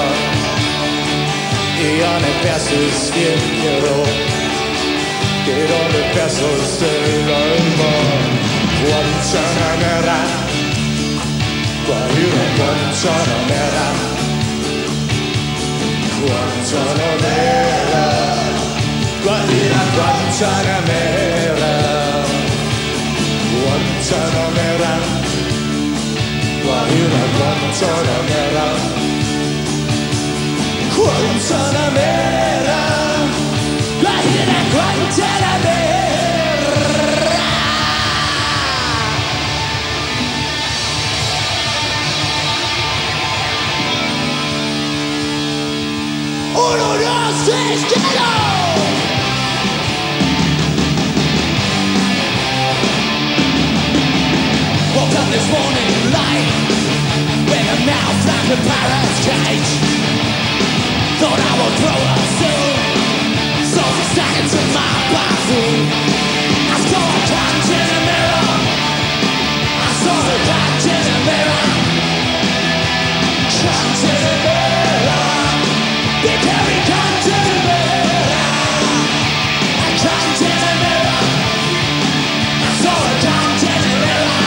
Speaker 2: Y a ne pesos bien quiero, que donde pesos del alma. Guantanamera, Guantanamera, Guantanamera. Guajira Guantanamera, Guantanamera, Guajira Guantanamera, Guantanamera, Guajira Guantanamera. Uno, dos, tres, quiero. Woke up this morning light with a mouth like a parrot's cage. Thought I would throw her soon, so I stuck into my bathroom. I saw a cat in the mirror, I saw a cat in the mirror, cat in the mirror, big hairy cat in the mirror, a cat in the mirror, I saw a cat in the mirror.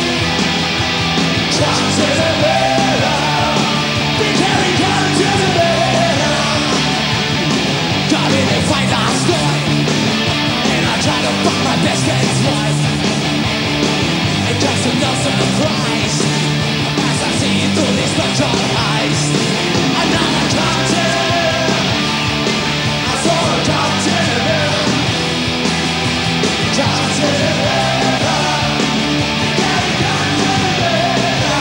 Speaker 2: Come to the mirror, big hairy come to the mirror. Got in a fight last night, and I tried to fuck my best friend's wife. It comes to no surprise, as I see it through these bloodshot eyes. Another come to the mirror, I saw her come to the mirror. Come to the mirror, big hairy come to the mirror.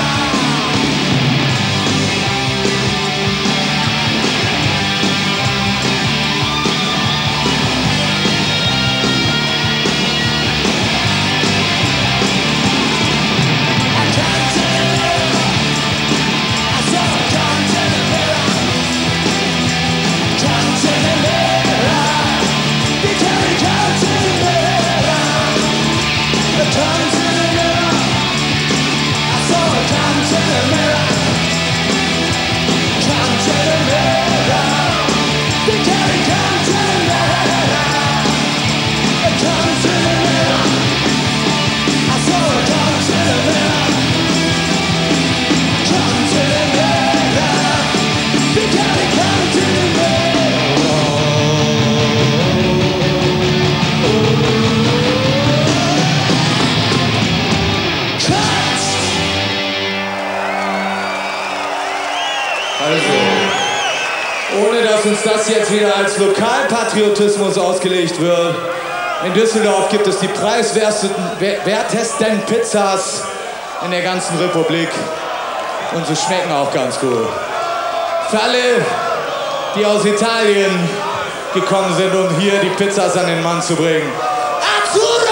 Speaker 2: Uns das jetzt wieder als Lokalpatriotismus ausgelegt wird. In Düsseldorf gibt es die preiswertesten Pizzas in der ganzen Republik und sie schmecken auch ganz gut. Für alle, die aus Italien gekommen sind, um hier die Pizzas an den Mann zu bringen. Azzurro!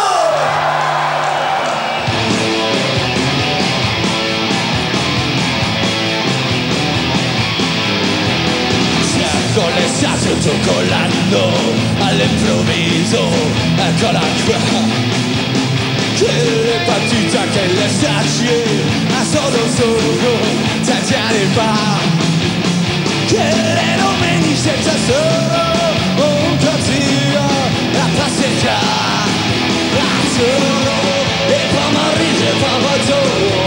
Speaker 1: Con l'estate tutto l'anno, all'improvviso, eccola qua. Che le partita che l'estate ha solo solo tanti anni fa. Che le domeniche senza solo un consiglio a passeggiare. Azzurro e pomeriggio e pomeriggio.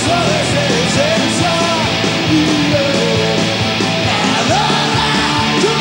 Speaker 1: Senza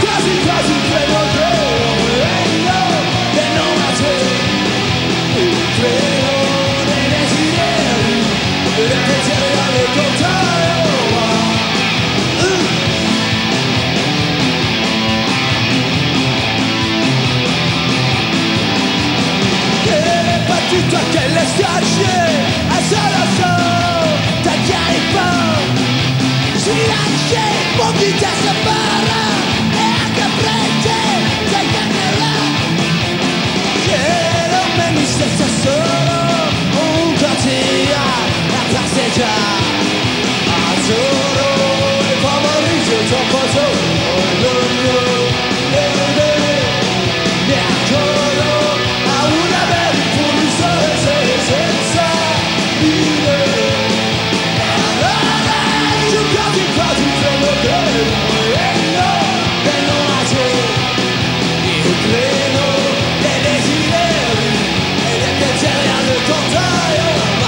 Speaker 1: Dis-toi qu'elle laisse à chier, un seul assaut, t'as qu'à y pas. J'suis lâché, mon guitare se para, e anche prende, sai che ne là. Quiero me mi senza solo, un cantia, la passeggiare. Azzurro, il pomeriggio troppo solo, no, no, no, no. Mi accorgo a una bella impulsione senza dire. E allora io quasi quasi trovo che e no, e non ha c'è il treno dei desideri e dei pensieri al contrario, ma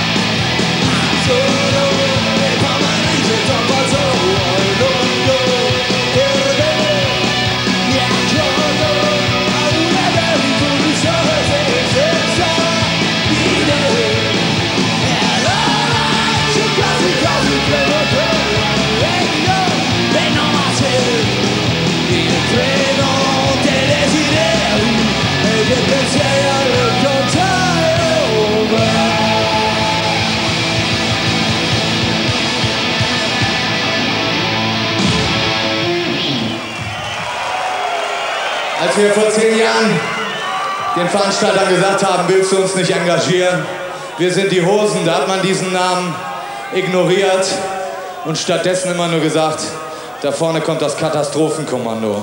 Speaker 1: solo il pomeriggio troppo solo, no, no, no. Mi accorgo a una bella impulsione senza dire. E allora io quasi quasi credo che e no, e non ha c'è il treno dei desideri e dei pensieri al contrario, ma
Speaker 2: Als wir vor zehn Jahren den Veranstaltern gesagt haben, willst du uns nicht engagieren? Wir sind die Hosen, da hat man diesen Namen ignoriert und stattdessen immer nur gesagt, da vorne kommt das Katastrophenkommando.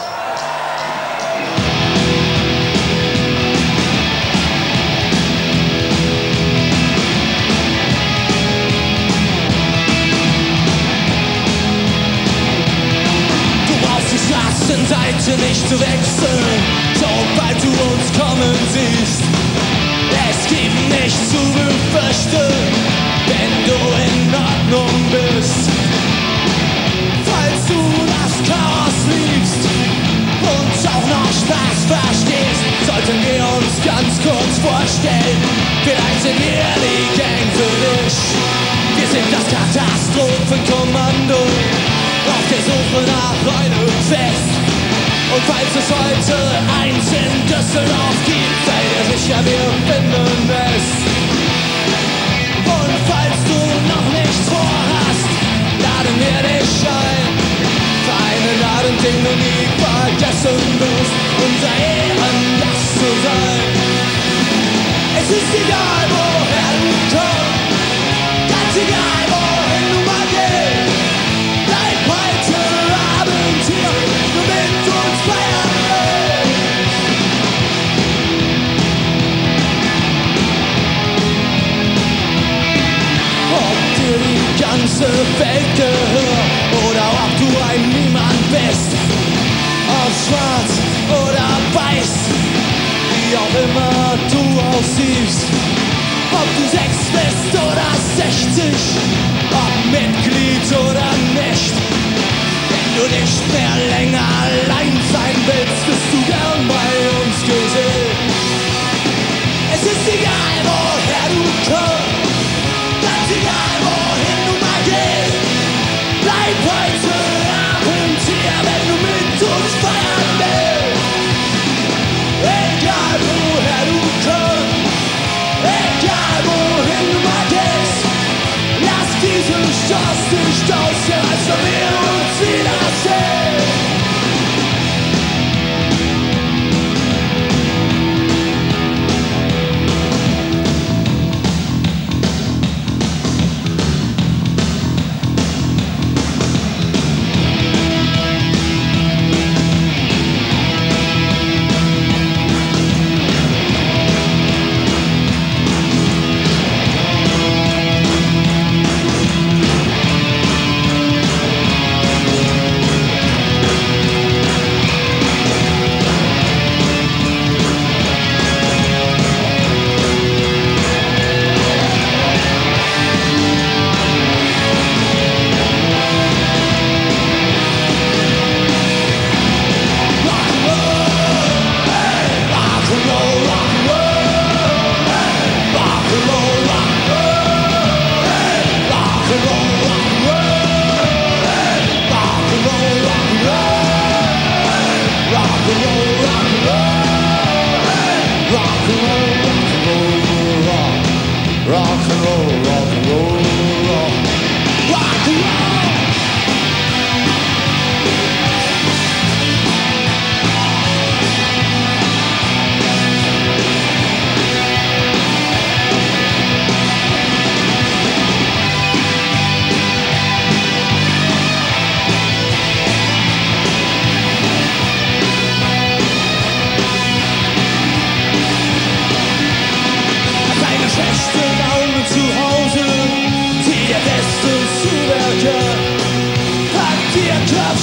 Speaker 1: du brauchst die Straßenseite nicht zu wechseln, sobald du uns kommen siehst. Es gibt nichts zu befürchten, wenn du in Ordnung bist. Falls du das Chaos liebst und auch noch Spaß verstehst, sollten wir uns ganz kurz vorstellen. Vielleicht sind wir die Gang für dich. Wir sind das Katastrophenkommando auf der Suche nach einem Fest. Und falls es heute eins in Düsseldorf gibt, sei dir sicher, wir finden es. Und falls du noch nichts vorhast, laden wir dich ein. Für einen Laden, den du nie vergessen wirst, unser Ehrengast zu sein. Es ist egal, woher du kommst, ganz egal, wohin du mal gehst. Bleib heute Abend hier, nur mit uns feiern. Ob dir die ganze Welt gehört oder ob du ein Niemand bist, ob schwarz oder weiß, wie auch immer du aussiehst, ob du sechs bist oder sechzig, ob Mitglied oder nicht. Wenn du nicht mehr länger allein sein willst, bist du gern bei uns gesehen. Es ist egal, woher du kommst, ganz egal, wohin du mal gehst. Bleib heute Abend hier, wenn du mit uns feiern willst. Egal, woher du kommst, egal, wohin du mal gehst. Lass diesen Chance nicht ausgehen, als wenn wir uns wiedersehen.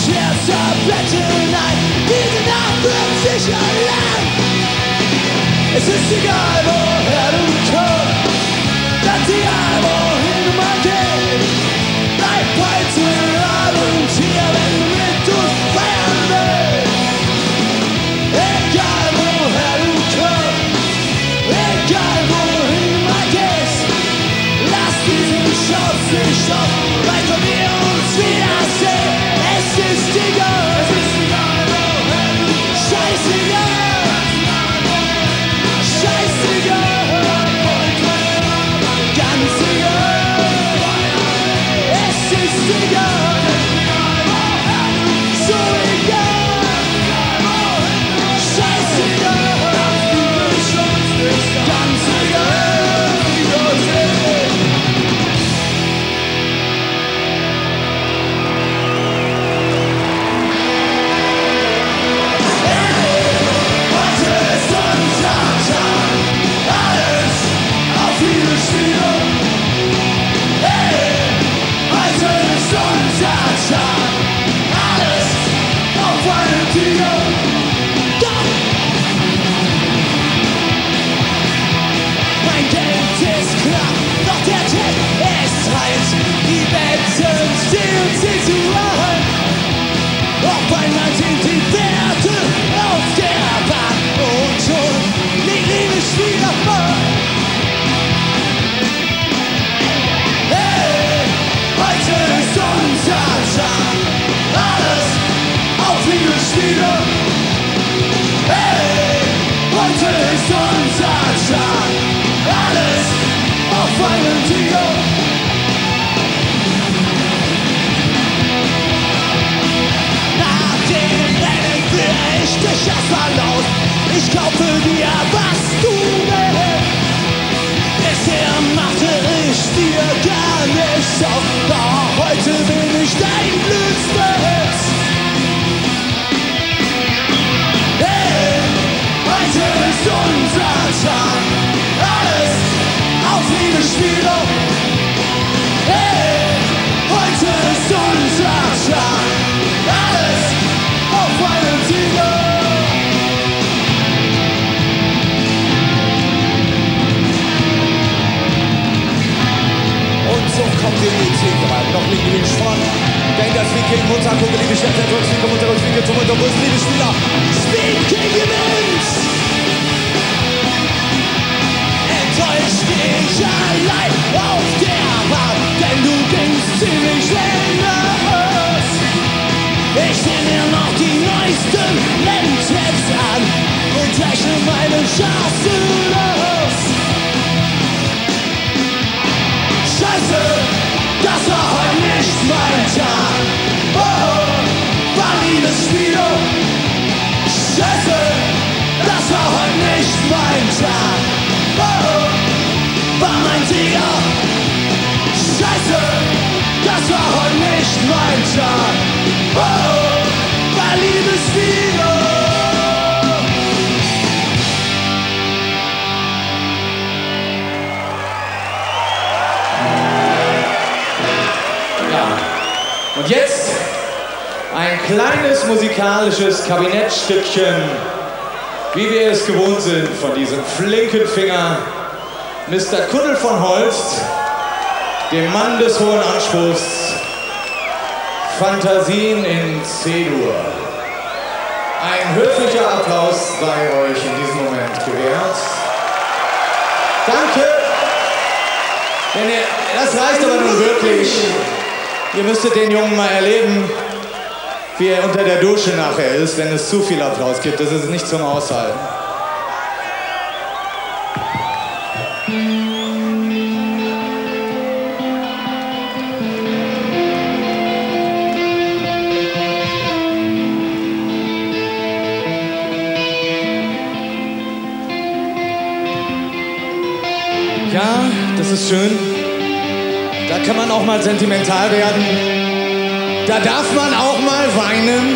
Speaker 1: Herzer Betten ein. Diese Nacht wird sicher lang. Es ist egal, woher du kommst, ganz egal, wohin du mal gehst. Bleib heute Abend hier, wenn du mit uns feiern willst. Egal, woher du kommst, egal, wohin du mal gehst. Lass diesen Schuss nicht stoppen, weil wir uns wiedersehen. Es ist egal, es ist egal, woher du kommst. Scheißegal, scheißegal, ganz egal. Es ist egal, so egal, scheißegal, ganz egal. Auf einmal sind die Werte auf der Bahn und schon liegt Liebe wieder vor. Hey, heute ist unser Tag, alles auf Liebe wieder. Hey, heute ist unser Tag, alles auf einen Tiger. Ich dich erstmal laut, ich kaufe dir, was du willst. Bisher machte ich dir gar nichts auf, doch heute bin ich dein Glücksfest. Hey, heute ist unser Tag, alles auf Liebe Spieler. Hey, heute ist unser Tag, alles auf einen Tiger. Und so kommt in die Tiger, noch liegen wir in Schwann. Denk das Viking, Mutter, gucke, liebe Städte, Drückspiel, Mutter, Drückspiel, zum Unterbus, liebe Spieler. Speed King gewinnt! Enttäuscht dich allein auf der Bahn, denn du gingst ziemlich länger aus. Ich seh mir noch die neuesten Renntracks an und rechne meine Chancen aus. Scheiße, das war heute nicht mein Tag. Oh, war Liebesspiel. Scheiße, das war heute nicht mein Tag. Oh, war mein Sieger. Scheiße, das war heute nicht mein Tag. Oh, war Liebesspiel.
Speaker 2: Und jetzt ein kleines musikalisches Kabinettstückchen, wie wir es gewohnt sind von diesem flinken Finger, Mister Kuddel von Holst, dem Mann des hohen Anspruchs, Fantasien in C-Dur. Ein höflicher Applaus sei euch in diesem Moment gewährt. Danke! Denn ihr, das reicht aber nun wirklich. Ihr müsstet den Jungen mal erleben, wie er unter der Dusche nachher ist, wenn es zu viel Applaus gibt. Das ist nicht zum Aushalten. Ja, das ist schön. Da kann man auch mal sentimental werden. Da darf man auch mal weinen.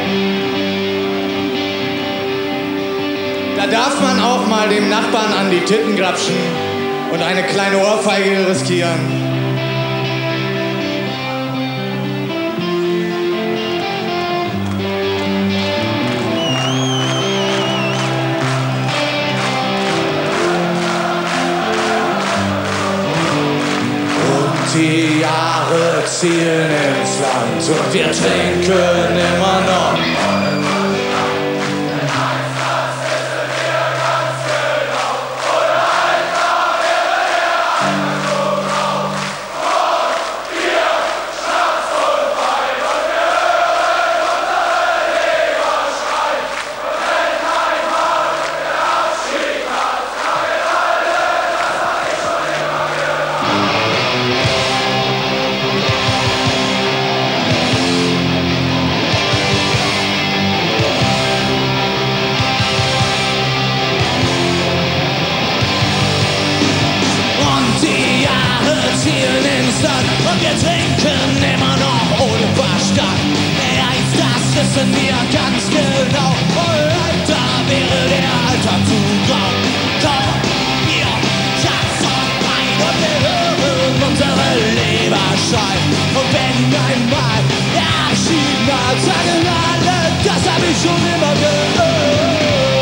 Speaker 2: Da darf man auch mal dem Nachbarn an die Titten grapschen und eine kleine Ohrfeige riskieren. die Jahre ziehen ins Land und wir trinken immer noch.
Speaker 1: Und wir trinken immer noch ohne Verstand. Eins, das wissen wir ganz genau. Und da wäre der Alltag zu grau. Komm, hier, Schatz und Wein und wir hören unsere Leber schreien. Und wenn einmal der Abschied naht, sagen alle, das hab ich schon immer gehört.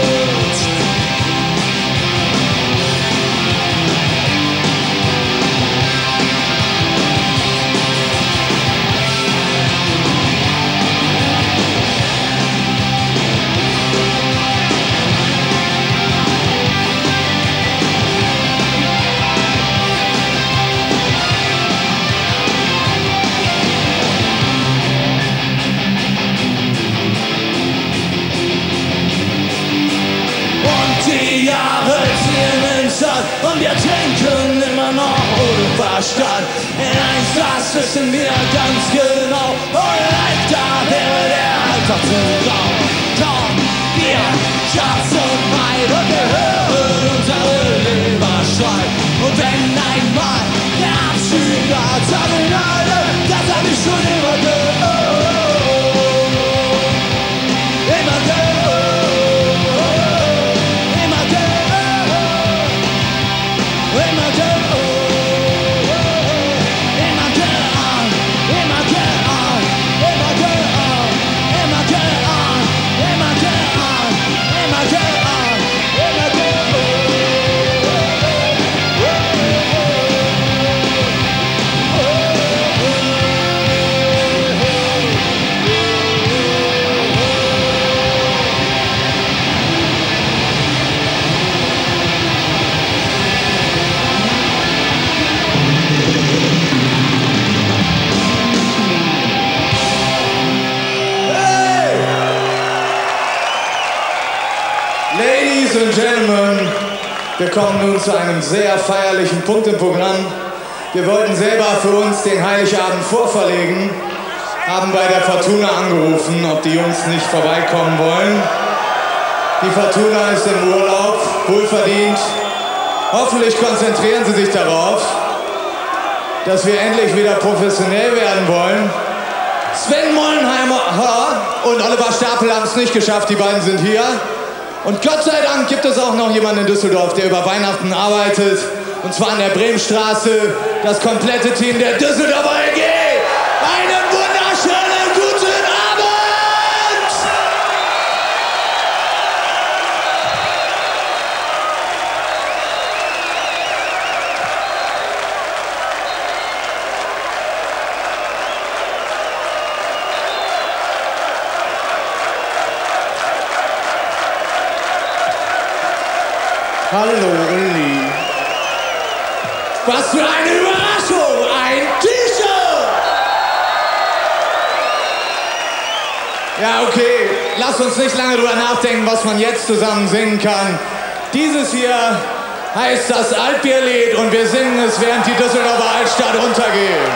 Speaker 1: Und wir trinken immer noch ohne Verstand. Eins, das wissen wir ganz genau. Und leider wäre der Alltag zu grau. Komm, wir, Schatz und Wein und wir hören unsere Leber schreien. Und wenn einmal der Abschied naht, sagen alle, das hab ich schon immer gehört. Immer gehört.
Speaker 2: Ladies and Gentlemen, wir kommen nun zu einem sehr feierlichen Punkt im Programm. Wir wollten selber für uns den Heiligabend vorverlegen, haben bei der Fortuna angerufen, ob die Jungs nicht vorbeikommen wollen. Die Fortuna ist im Urlaub, wohlverdient. Hoffentlich konzentrieren sie sich darauf, dass wir endlich wieder professionell werden wollen. Sven Mollenheimer und Oliver Stapel haben es nicht geschafft, die beiden sind hier. Und Gott sei Dank gibt es auch noch jemanden in Düsseldorf, der über Weihnachten arbeitet. Und zwar an der Bremenstraße, das komplette Team der Düsseldorfer L G. Einen wunderschönen guten Abend! Hallo Uli. Was für eine Überraschung! Ein T-Shirt! Ja, okay. Lass uns nicht lange drüber nachdenken, was man jetzt zusammen singen kann. Dieses hier heißt das Altbierlied und wir singen es, während die Düsseldorfer Altstadt untergeht.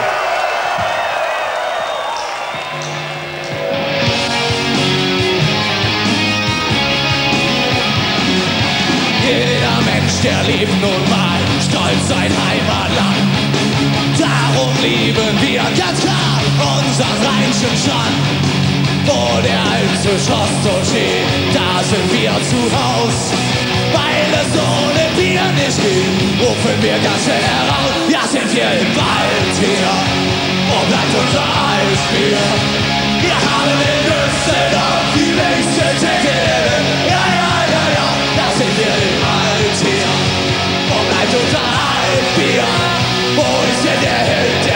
Speaker 2: Der liebt nun mal stolz sein Heimatland. Darum lieben wir ganz klar unseren rheinischen Strand. Wo der alte Schloss so steht, da sind wir zu Haus. Weil es ohne Bier nicht geht, rufen wir ganz schnell heraus. Ja, sind wir im Wald hier, wo bleibt unser Altbier? Wir haben in Düsseldorf die längste Theke der Welt. Ja, ja, ja, ja, da sind wir im Wald hier. Wo bleibt unser Altbier? Wo ist denn der Held?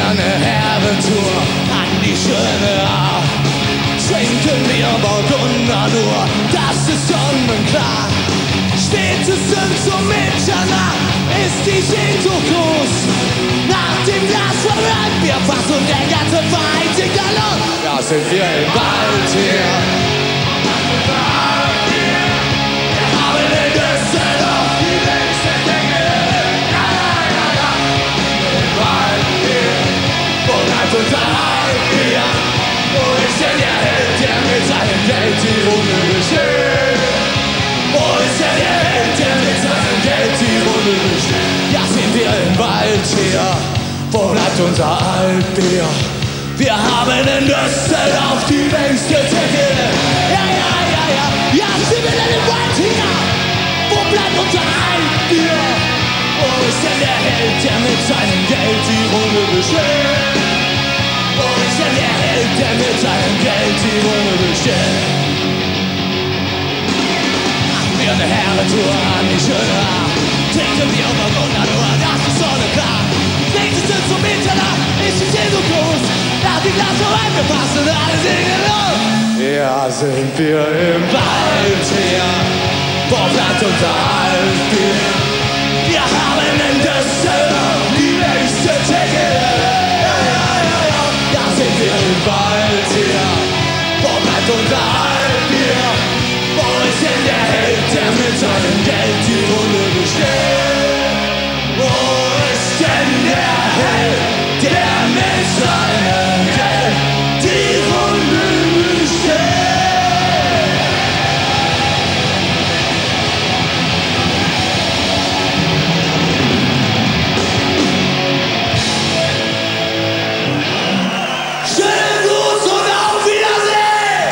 Speaker 1: eine Herrentour an die schöne Ahr. Trinken wir Burgunder nur, das ist sonnenklar. Spätestens um Mitternacht ist die Sehnsucht groß. Nach dem Glas verwirrt wir fast und der ganze Verein singt los. Ja, sind wir im Wald hier. Wir haben in Düsseldorf die längste Decke. Ja, ja, ja, ja. Im Wald hier. Wo bleibt unser Altbier? Wo ist denn der Held, der mit seinem Geld die Runde besteht? Wo ist denn der Held, der mit seinem Geld die Runde besteht? Ja, sind wir im Wald hier. Wo bleibt unser Altbier? Wir haben in Düsseldorf die längste Decke. Ja, ja, ja, ja. Ja, sind wir denn im Wald hier? Wo bleibt unser Altbier? Wo ist denn der Held, der mit seinem Geld die Runde besteht? Wo ist denn der Held, der mit seinem Geld die Runde besteht? Machen wir eine Herrentour an die schöne Ahr. Trinken wir Burgunder nur, das ist sonnenklar. Spätestens zum Mitternacht ist die Sehnsucht groß. Nach dem Glas vorbei, wir passen alle singen los. Ja, sind wir im Wald hier. Wo bleibt unser Altbier? Wir haben in Düsseldorf die längste Decke. Ja, ja, ja, ja. Ja, sind wir im Wald hier. Wo bleibt unser Altbier? Wo ist denn der Held, der mit seinem Geld die Runde besteht? Wo ist denn der Held, der mit seinem Geld die Runde besteht? Schönen Gruß und auf Wiedersehen!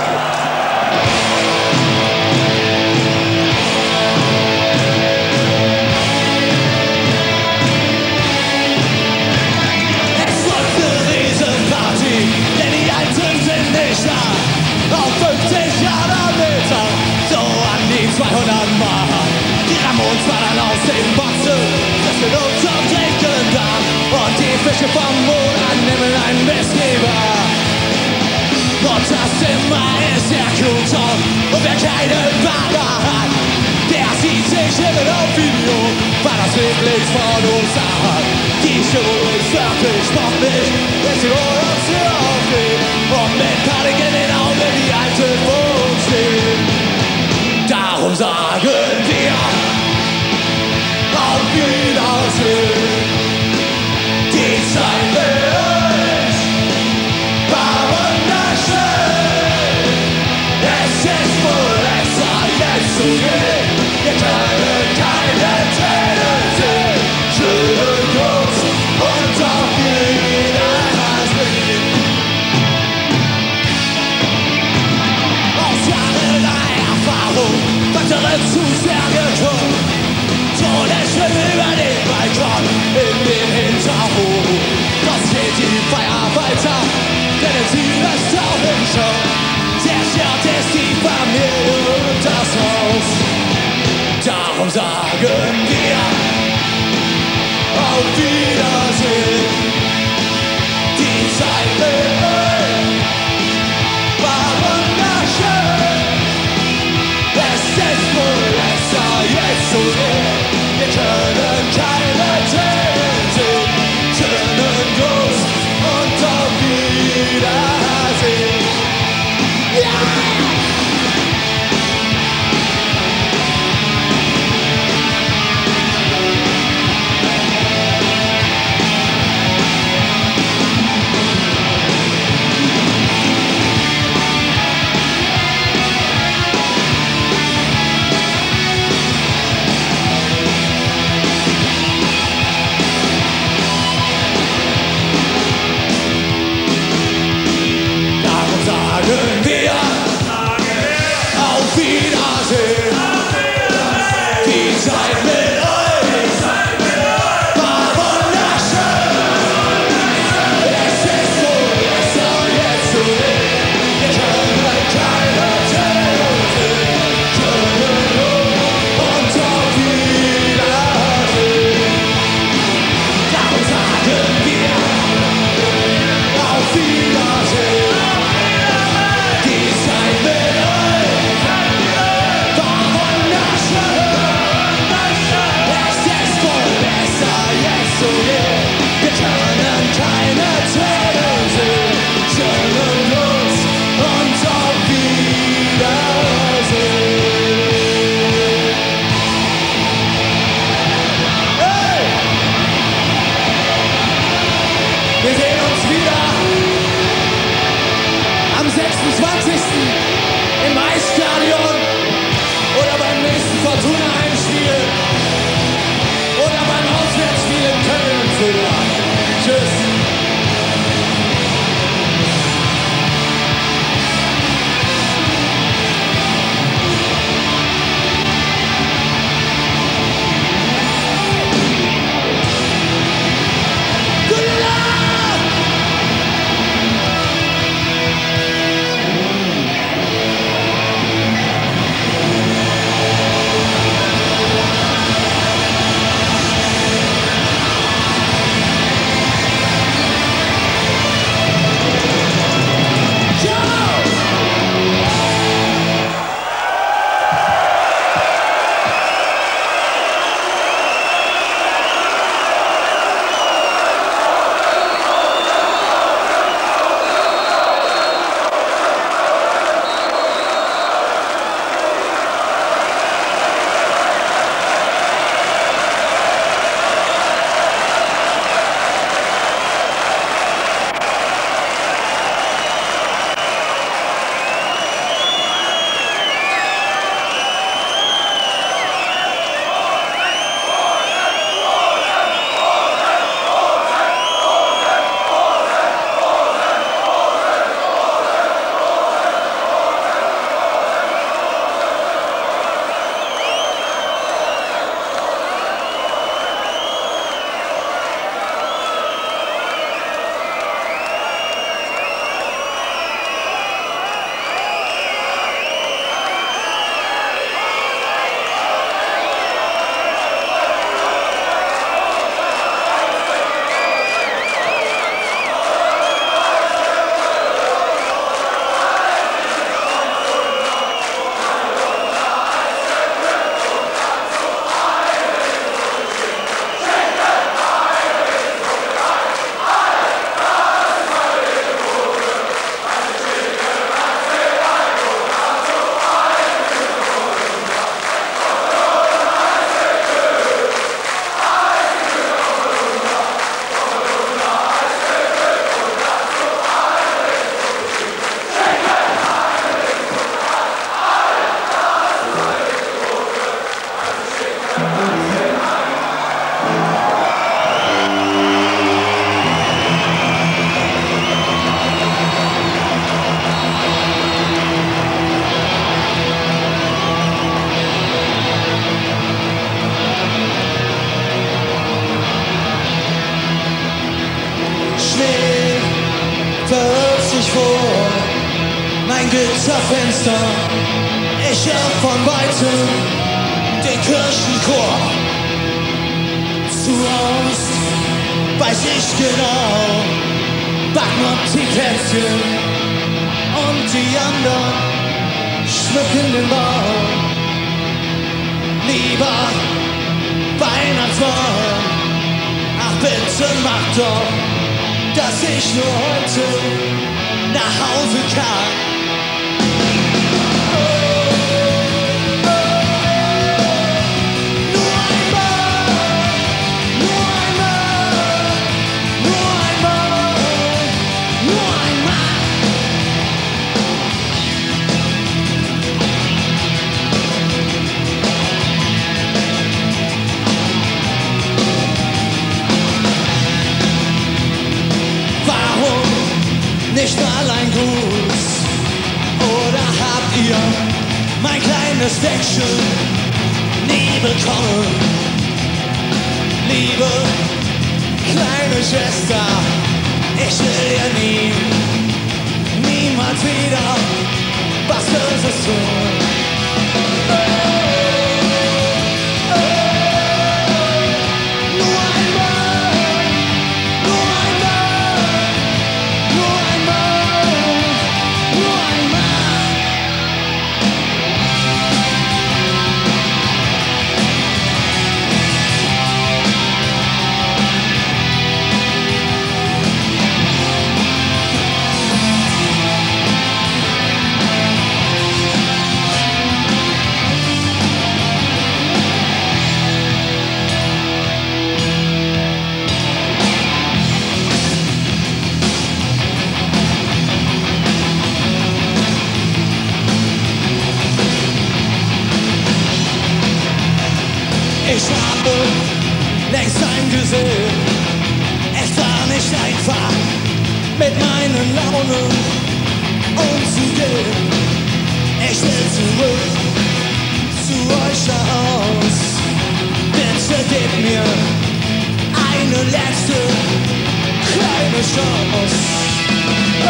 Speaker 1: Es folgt eine Riesenparty, denn die Alten sind nicht da. Auf fünfzig Grad am Meter, so an die zweihundert Mark. Die Ramones ballern aus den Boxen, das wird uns zum Trinken da. Und die Fische vom Monat nehmen ein Whisky-Bar. Und das Zimmer ist der Kühlschrank, und wer keinen Partner hat, der sieht sich immer auf Video, weil das Lieblings von uns hat. Die Stimmung ist wirklich sportlich, wenn sie wohl uns hier aufgeht. Und mit Panik in den Augen die Alten vor uns stehen. Darum sagen wir auf Wiedersehen. Die Zeit für uns war wunderschön. Es ist wohl besser jetzt zu gehen. Wir können keine Tränen sehen. Schönen Gruß und auf Wiedersehen.
Speaker 2: Wir sehen uns wieder am sechsundzwanzigsten im Eisstadion oder beim nächsten Fortuna-Heimspiel oder beim Auswärtsspiel in Köln und Fulda. Tschüss.
Speaker 1: Mein Gitterfenster, ich hör von weitem den Kirchenchor. Zu Ost weiß ich genau, Backmotiv-Plätzchen und die anderen schmücken den Baum. Lieber Weihnachtsmann, ach bitte mach doch, dass ich nur heute nach Hause kann. Nicht mal ein Gruß, oder habt ihr mein kleines Deckchen nie bekommen? Liebe kleine Schwester, ich will dir nie, niemals wieder was Böses tun. längst eingesehen. Es war nicht einfach, mit meinen Launen umzugehen. Ich will zurück zu euch nach Haus. Bitte gebt mir eine letzte kleine Chance. Oh,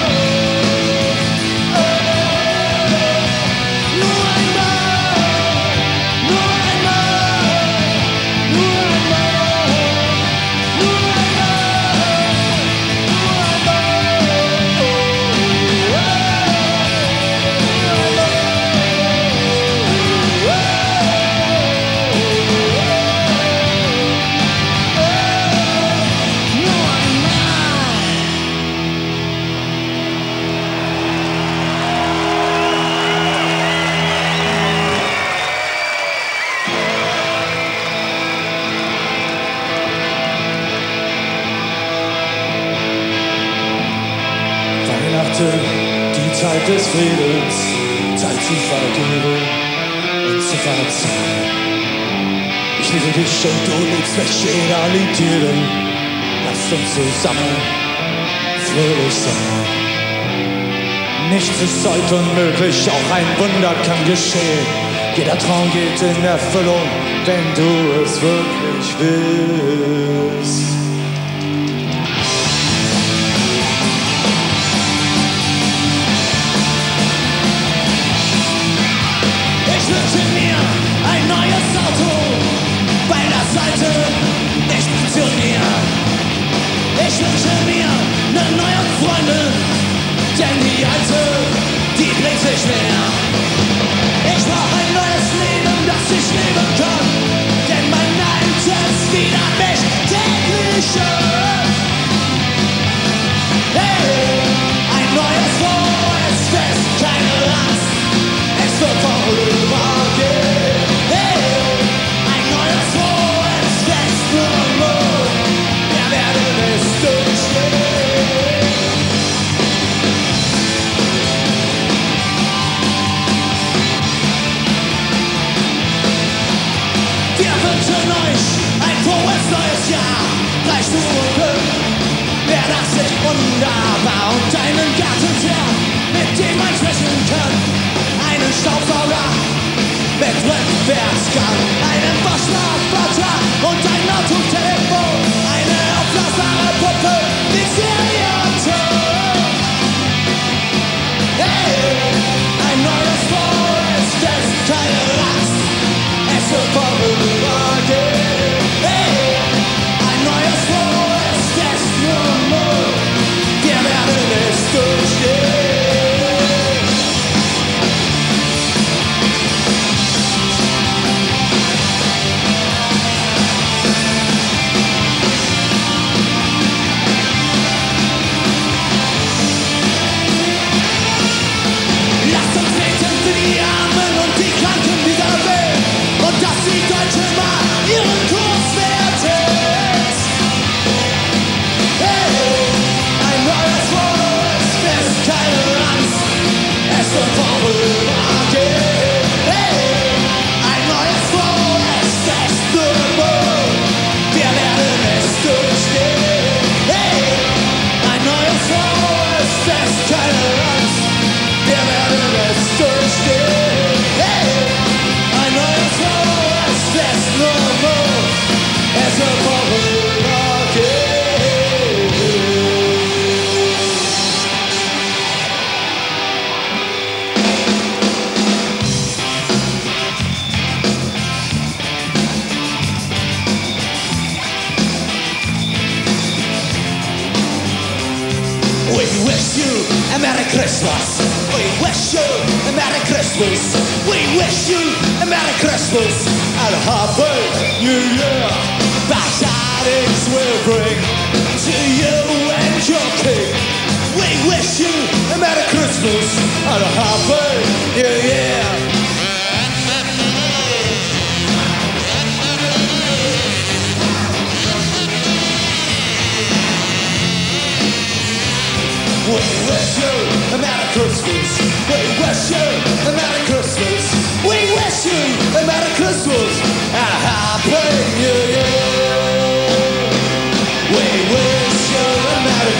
Speaker 1: oh, nur einmal, nur einmal, nur einmal, nur einmal, nur einmal, oh, die Zeit des Friedens, Zeit zu vergeben und zu verzeihen. Ich liebe dich und du liebst mich, jeder liebt jeden. Lasst uns zusammen fröhlich sein. Nichts ist heute unmöglich, auch ein Wunder kann geschehen. Jeder Traum geht in Erfüllung, wenn du es wirklich willst. Ich wünsche mir ein neues Auto, weil das alte nicht funktioniert. Ich wünsche mir eine neue Freundin, denn die alte, die bringt nicht mehr. Ich brauche ein neues Leben, das ich leben kann, denn mein altes widert mich täglich an. Hey, ein neues frohes Fest, keine Angst, es wird vorübergehen. Hey, ein neues frohes Fest, nur Mut, wir werden es durchstehen. Wir wünschen euch ein frohes neues Jahr, Reichtum und Glück, wäre das nicht wunderbar, und einen Gartenteer, mit dem man sprechen kann, einen Staubsauger mit Rückwärtsgang, einen Waschroboter und ein Autotelefon, eine aufblasbare Puppe mit Serienton. Hey, ein neues frohes Fest, keine Angst, es wird vorübergehen. Hey, ein neues frohes Fest, nur Mut, wir werden es durchstehen. Lasst uns beten für die Armen und die Kranken dieser Welt und dass die Deutsche Bahn ihren Kurs wertet. Hey, ein neues frohes Fest, keine Angst, es wird vorübergehen. Hey, ein neues frohes Fest, nur Mut, wir werden es durchstehen. Hey, ein neues frohes Fest, keine Angst, wir werden es durchstehen. Hey, ein neues frohes Fest, nur Mut, es wird vorübergehen. We wish you a Merry Christmas. We wish you a Merry Christmas. We wish you a Merry Christmas and a Happy New Year. Bad tidings will bring to you and your king. We wish you a Merry Christmas and a Happy New Year. We wish you a Merry Christmas. We wish you a Merry Christmas. We wish you a Merry Christmas and a Happy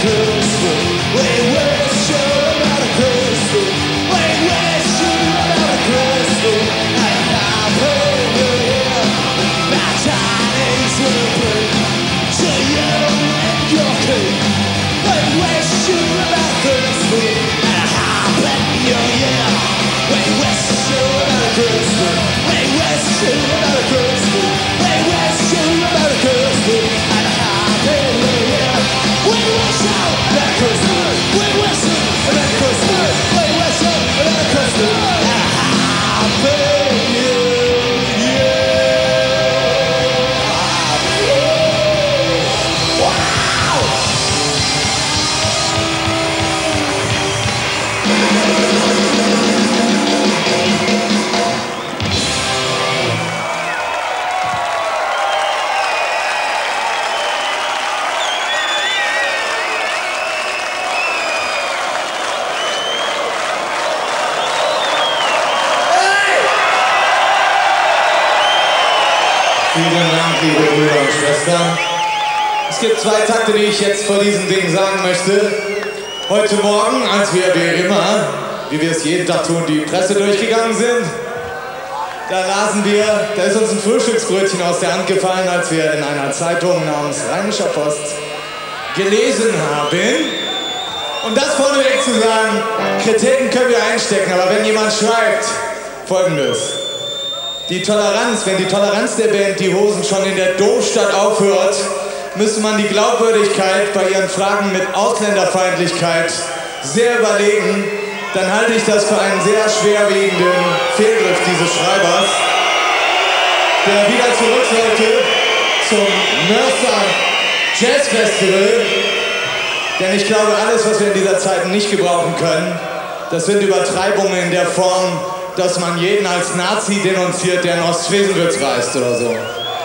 Speaker 1: Christmas. We wish you a Merry Christmas. We wish you a Merry Christmas and a Happy New Year. Bad tidings will bring to you and your king. We wish you a Merry Christmas and a Happy New Year. We wish you a Merry Christmas. We wish you a Merry Christmas. We wish you a Merry Christmas and a Happy New Year. We wish you a Merry Christmas. We wish you a Merry Christmas. We wish you a Merry Christmas and a Happy New Year.
Speaker 2: Vielen Dank, liebe Brüder und Schwestern. Es gibt zwei Takte, die ich jetzt vor diesem Ding sagen möchte. Heute Morgen, als wir wie immer, wie wir es jeden Tag tun, die Presse durchgegangen sind, da lasen wir, da ist uns ein Frühstücksbrötchen aus der Hand gefallen, als wir in einer Zeitung namens Rheinischer Post gelesen haben. Und das vorneweg zu sagen, Kritiken können wir einstecken, aber wenn jemand schreibt, Folgendes: Die Toleranz, wenn die Toleranz der Band Die Hosen schon in der Domstadt aufhört, müsste man die Glaubwürdigkeit bei ihren Fragen mit Ausländerfeindlichkeit sehr überlegen. Dann halte ich das für einen sehr schwerwiegenden Fehlgriff dieses Schreibers, der wieder zurück sollte zum Mörser Jazz Festival. Denn ich glaube, alles, was wir in dieser Zeit nicht gebrauchen können, das sind Übertreibungen in der Form, dass man jeden als Nazi denunziert, der in Ostfriesewitz reist oder so.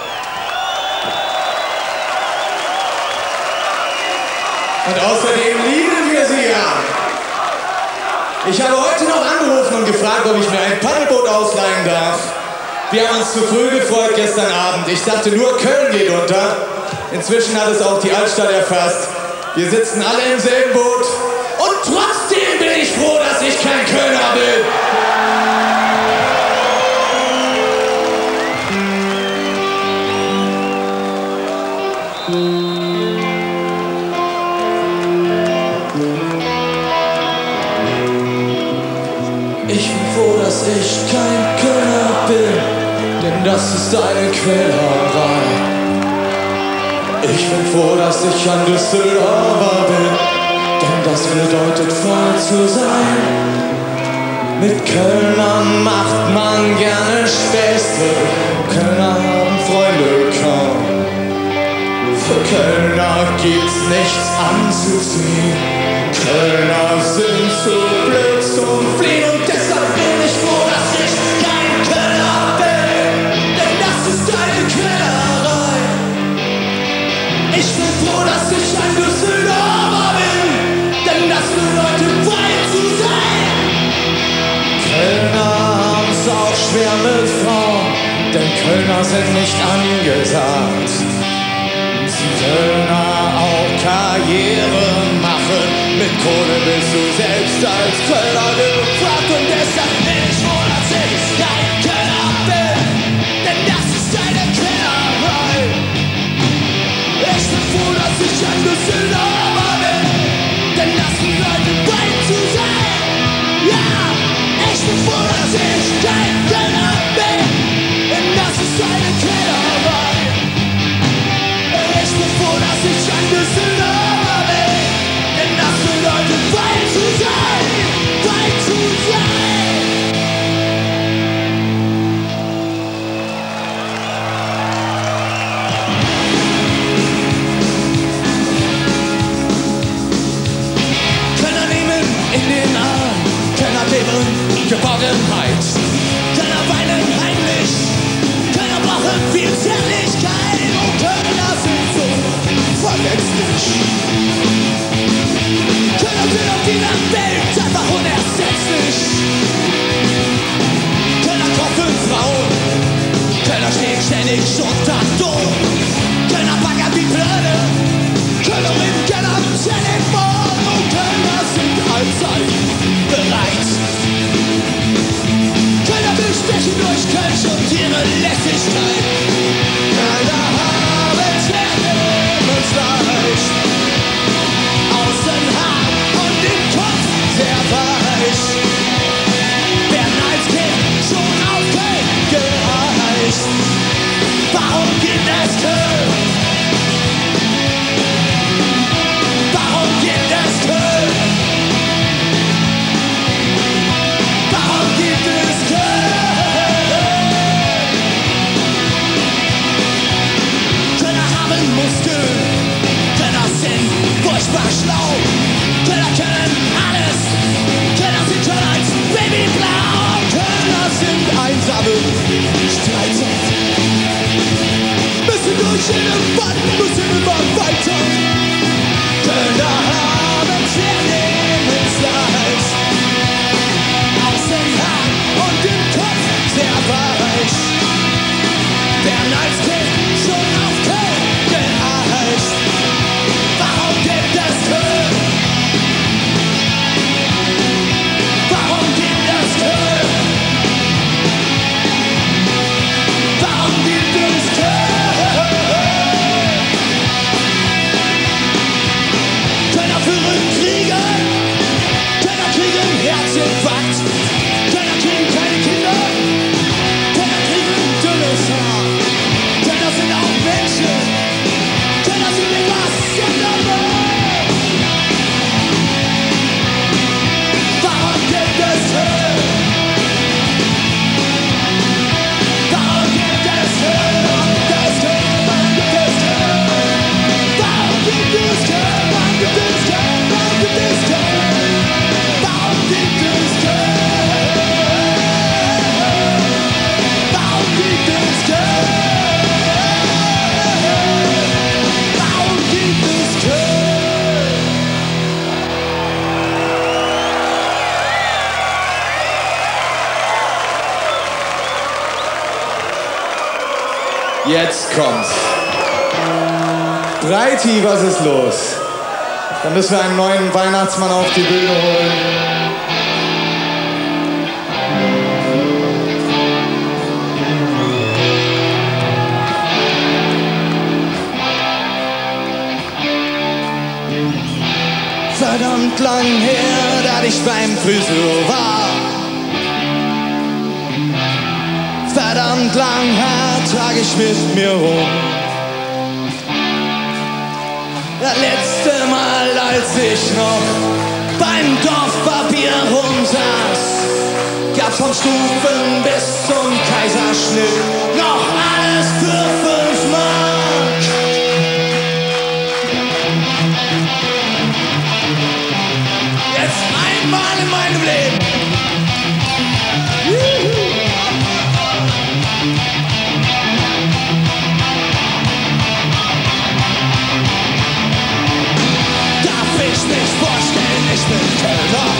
Speaker 2: Und außerdem lieben wir sie ja. Ich habe heute noch angerufen und gefragt, ob ich mir ein Paddelboot ausleihen darf. Wir haben uns zu früh gefreut gestern Abend. Ich dachte nur, Köln geht unter. Inzwischen hat es auch die Altstadt erfasst. Wir sitzen alle im selben Boot. Und trotzdem bin ich froh, dass ich kein Kölner bin.
Speaker 1: Ich bin froh, dass ich kein Kölner bin, denn das ist eine Quälerei. Ich bin froh, dass ich ein Düsseldorfer bin, denn das bedeutet frei zu sein. Mit Kölnern macht man gerne Späße, Kölner haben Freunde kaum. Für Kölner gibt's nichts anzuziehen, Kölner sind zu blöd zum Fliehen. Und deshalb bin ich froh, dass ich kein Kölner bin, denn das ist eine Quälerei. Ich bin froh, dass ich ein Düsseldorfer bin, denn das bedeutet frei zu sein. Kölner haben's auch schwer mit Frauen, denn Kölner sind nicht angesagt. Kölner auch Karriere machen, mit Kohle bist du selbst als Kölner gefragt. Und deshalb bin ich froh, dass ich kein Kölner bin, denn das ist eine Quälerei. Ich bin froh, dass ich ein Düsseldorfer bin, denn das bedeutet frei zu sein. Ja, ich bin froh, dass ich kein Kölner bin, denn das ist eine Quälerei. Ich bin froh, dass ich ein Düsseldorfer bin, denn das bedeutet frei zu sein, frei zu sein. Kölner nehmen in den Arm, Kölner leben Geborgenheit, Kölner weinen heimlich, Kölner brauchen viel Zärtlichkeit. Und Kölner sind so verletzlich. Kölner sind auf dieser Welt einfach unersetzlich. Kölner kaufen Frauen, Kölner stehen ständig unter Dom. Kölner baggern wie Blöde, Kölner reden gerne am Telefon. blau. Kölner können alles, Kölner sind schon als Babyblau. Kölner sind einsame Streiter, müssen durch jede Wand, müssen immer weiter. Kölner haben schwer Lebensleid, aus dem Haar und dem Kopf sehr weich. Werden als Kind schon auf Köln geeicht. Warum gibt es Köln? Warum gibt es Köln? Warum gibt es Köln? Kölner führen Kriege, Kölner kriegen Herzinfarkt, Kölner kriegen keine Kinder, Kölner kriegen dünnes Haar. Kölner sind auch Menschen, Kölner sind etwas anderes. Warum gibt es Köln? Warum gibt es Köln? Warum gibt es Köln? Warum gibt es Köln? Warum gibt es Köln? Warum gibt es Köln? Warum gibt es Köln? Warum gibt es Köln? Warum gibt es Köln?
Speaker 2: Jetzt kommt's. Breiti, was ist los? Dann müssen wir einen neuen Weihnachtsmann auf die Bühne holen.
Speaker 1: Verdammt lang her, da ich beim Friseur war. Verdammt lang Haar trag ich mit mir rum. Das letzte Mal, als ich noch beim Dorfpapier rumsaß, gab's vom Stufen bis zum Kaiserschnitt noch alles für fünf Mark. Jetzt einmal in meinem Leben. Juhu. Darf ich mich vorstellen, ich bin Kölner.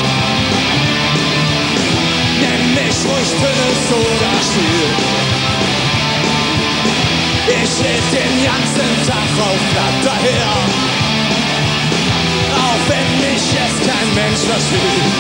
Speaker 1: Nenn mich ruhig Pünnes oder Stiel. Ich red den ganzen Tag auf Blatt daher, auch wenn mich jetzt kein Mensch versteht.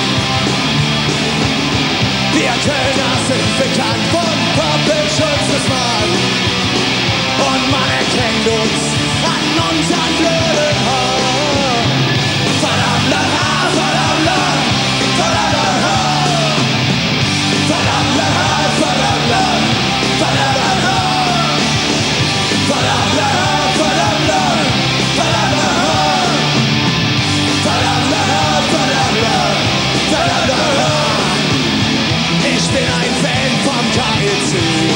Speaker 1: Wir Kölner sind bekannt von Pappelschutzes Mann, und man erkennt uns an unseren blöden Haaren. Verdammt lang Haar, verdammt lang, verdammt lang Haar. Verdammt lang Haar, verdammt lang, verdammt lang Haar. Verdammt lang Haar, verdammt lang, verdammt lang Haar. Verdammt lang Haar, verdammt lang, verdammt lang Haar. Ich bin ein Fan vom K E C,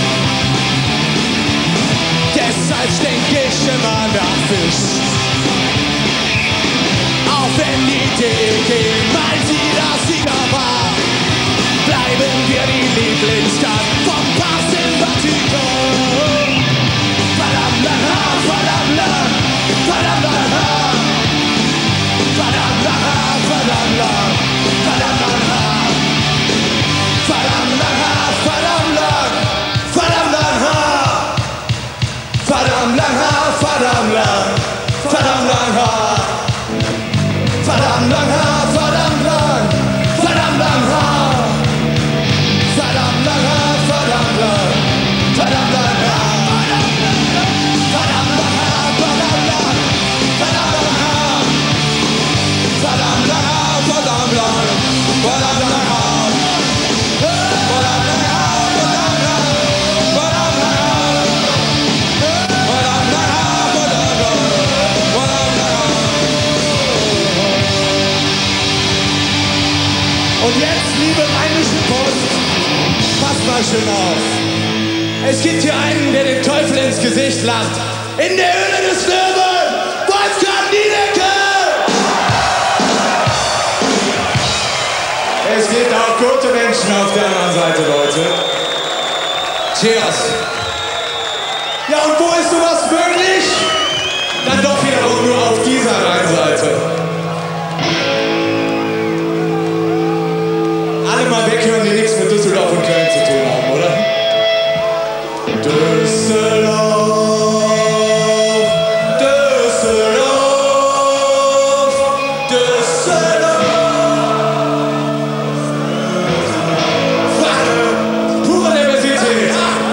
Speaker 1: deshalb stink ich immer nach Fisch. Auch wenn die D G mal wieder Sieger war, bleiben wir die Lieblingsstadt vom Papst im Vatikan. Verdammt lang Haar, verdammt lang, verdammt lang Haar. Verdammt lang Haar, verdammt lang, verdammt lang Haar. Verdammt lang Haar, verdammt lang, verdammt lang Haar. Verdammt lang Haar, verdammt lang, verdammt lang Haar. Verdammt lang Haar, verdammt lang, verdammt lang Haar. Verdammt lang Haar, verdammt lang, verdammt lang Haar. Verdammt lang Haar, verdammt lang, verdammt lang Haar. Verdammt lang Haar, verdammt lang, verdammt lang Haar. Verdammt lang Haar, verdammt lang, verdammt lang Haar. Verdammt lang Haar, verdammt lang, verdammt lang Haar. Und jetzt, liebe Rheinische Post, passt mal schön auf. Es gibt hier einen, der den Teufel ins Gesicht lacht. In der Höhle des Löwen, Wolfgang Niedecker!
Speaker 2: gute Menschen auf der anderen Seite, Leute. Cheers. Ja, und wo ist sowas möglich? Dann doch wiederum nur auf dieser Rheinseite. Alle mal weghören, die nichts mit Düsseldorf und Köln zu tun haben, oder? Düsseldorf, Düsseldorf, Düsseldorf. Pure Diversität.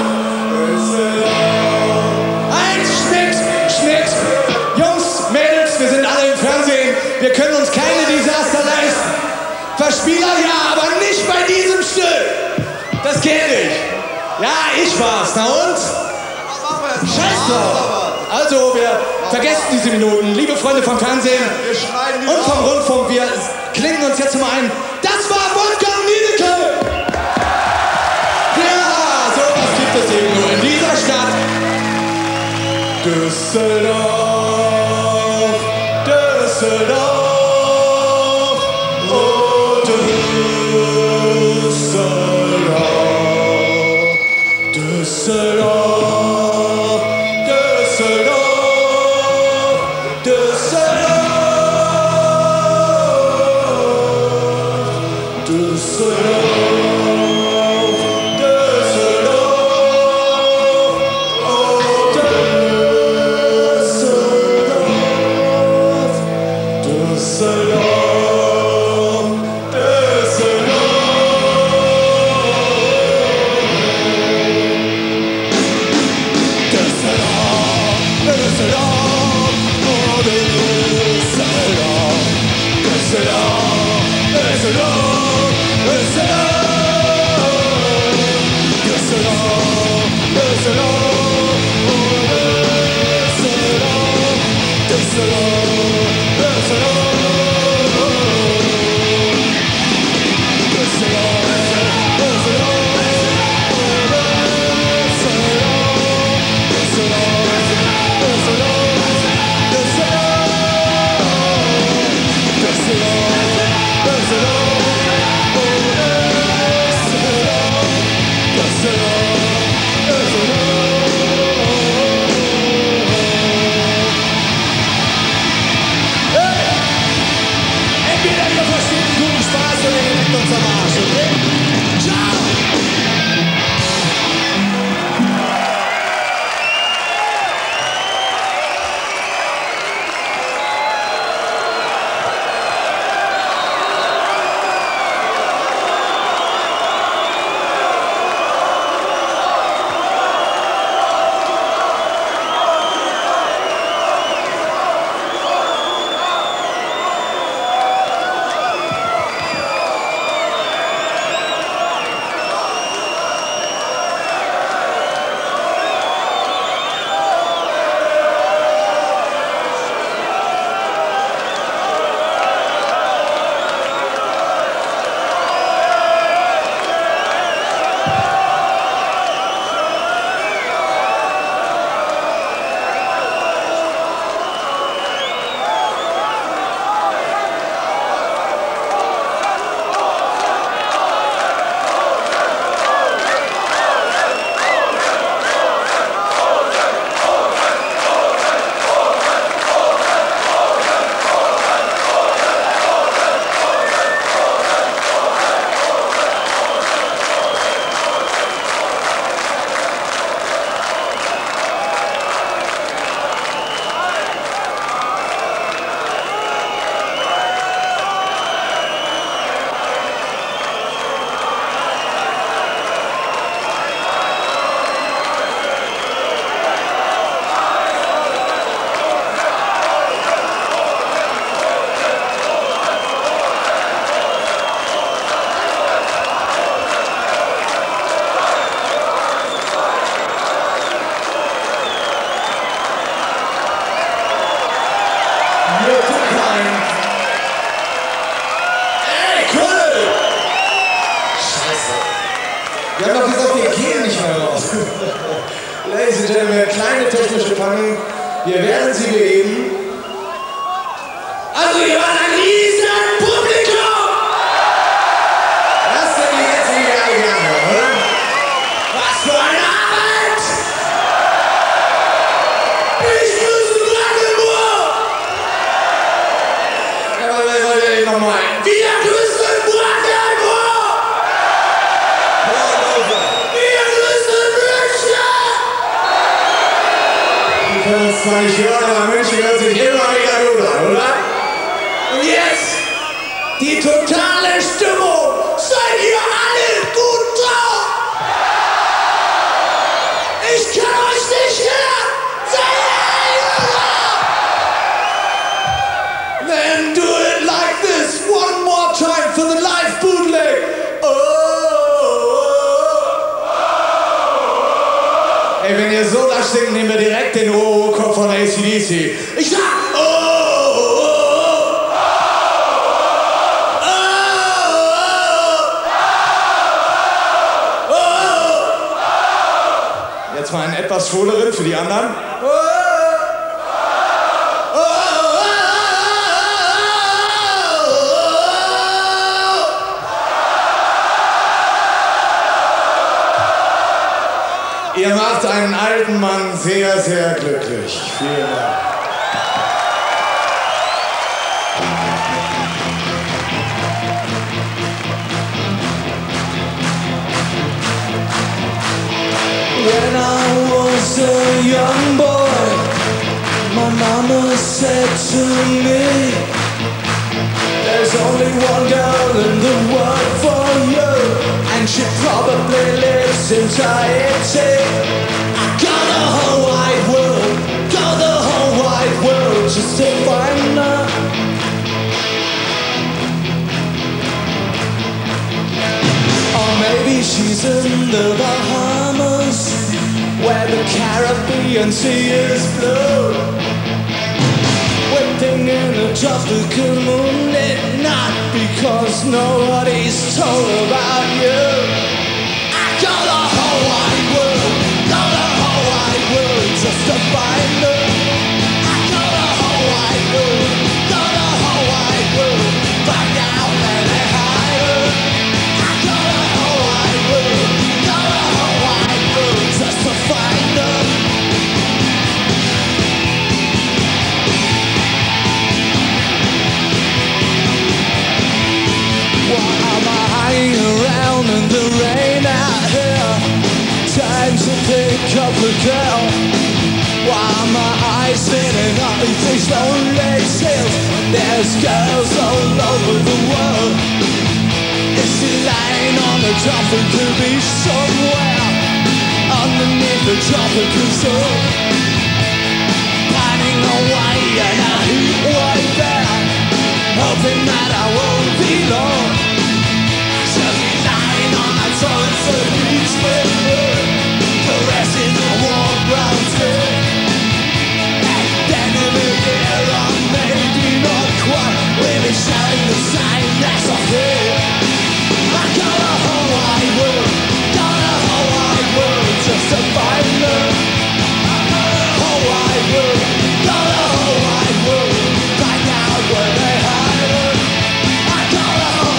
Speaker 2: Eins, Schnitt, Schnitt. Jungs, Mädels, wir sind alle im Fernsehen. Wir können uns keine Desaster leisten. Verspieler ja, aber nicht bei diesem Stück. Das geht nicht. Ja, ich war's. Na und? Scheiß drauf. Also, wir vergessen diese Minuten. Liebe Freunde vom Fernsehen und vom Rundfunk, wir klingen uns jetzt mal ein. Das war Wolfgang Niedecken. Ja, sowas gibt es eben nur in dieser Stadt. Düsseldorf, Düsseldorf, oh Düsseldorf, Düsseldorf, Düsseldorf, Düsseldorf, Düsseldorf, Düsseldorf, oh Düsseldorf, Düsseldorf, Wir haben doch gesagt, wir gehen nicht mehr raus. Ladies and Gentlemen, kleine technische Panne. Wir werden sie beheben. Also, wir waren ein riesen Publikum! Erste den nochmal. Wir grüßen Brandenburg! Wir grüßen München! Ich kann das zwar nicht hören, aber München hört sich immer wieder gut an, oder? Und jetzt die totale Stimmung. Seid ihr alle gut drauf? Ich kann euch nicht hören. Seid ihr alle gut drauf? Then do it like this. One more time for the live bootleg. Oh. Ey, wenn ihr so lasch singt, nehmen wir direkt den Oh-Oh-Kopf von A C D C. Ich sag Oh. Jetzt mal einen etwas schwuleren für die anderen. Ihr macht einen alten Mann sehr, sehr glücklich. Vielen Dank. When I was a young boy, my mama said to me, there's only one girl in the world for you, and she probably lives in Tahiti. I got the whole wide world, got the whole wide world just to find her. Or maybe she's in the Bahamas, where the Caribbean Sea is blue, waiting in a tropical moonlit night, because nobody's told about you. I got the whole wide world, got the whole wide world just to find her. I got the whole wide world, got the whole wide world, find out where they hide her. I got the whole wide world, got the whole wide world just to find her. Why am I hanging around in the rain out here? Time to pick up a girl. Why am my eyes spinning up these lonely hills? There's girls all over the world. Is she lying on a tropical beach somewhere underneath the tropical sun, pining away in a heat wave there, hoping that I won't be long. She'll be lying on that tropical beach with me, caressing the warm brown skin. And then in a year or maybe not quite, we'll be sharing the same as I feel. I got a whole wide world, got a whole wide world just to find her. I got a whole wide world, got a whole wide world, find out where they hide her. I got a whole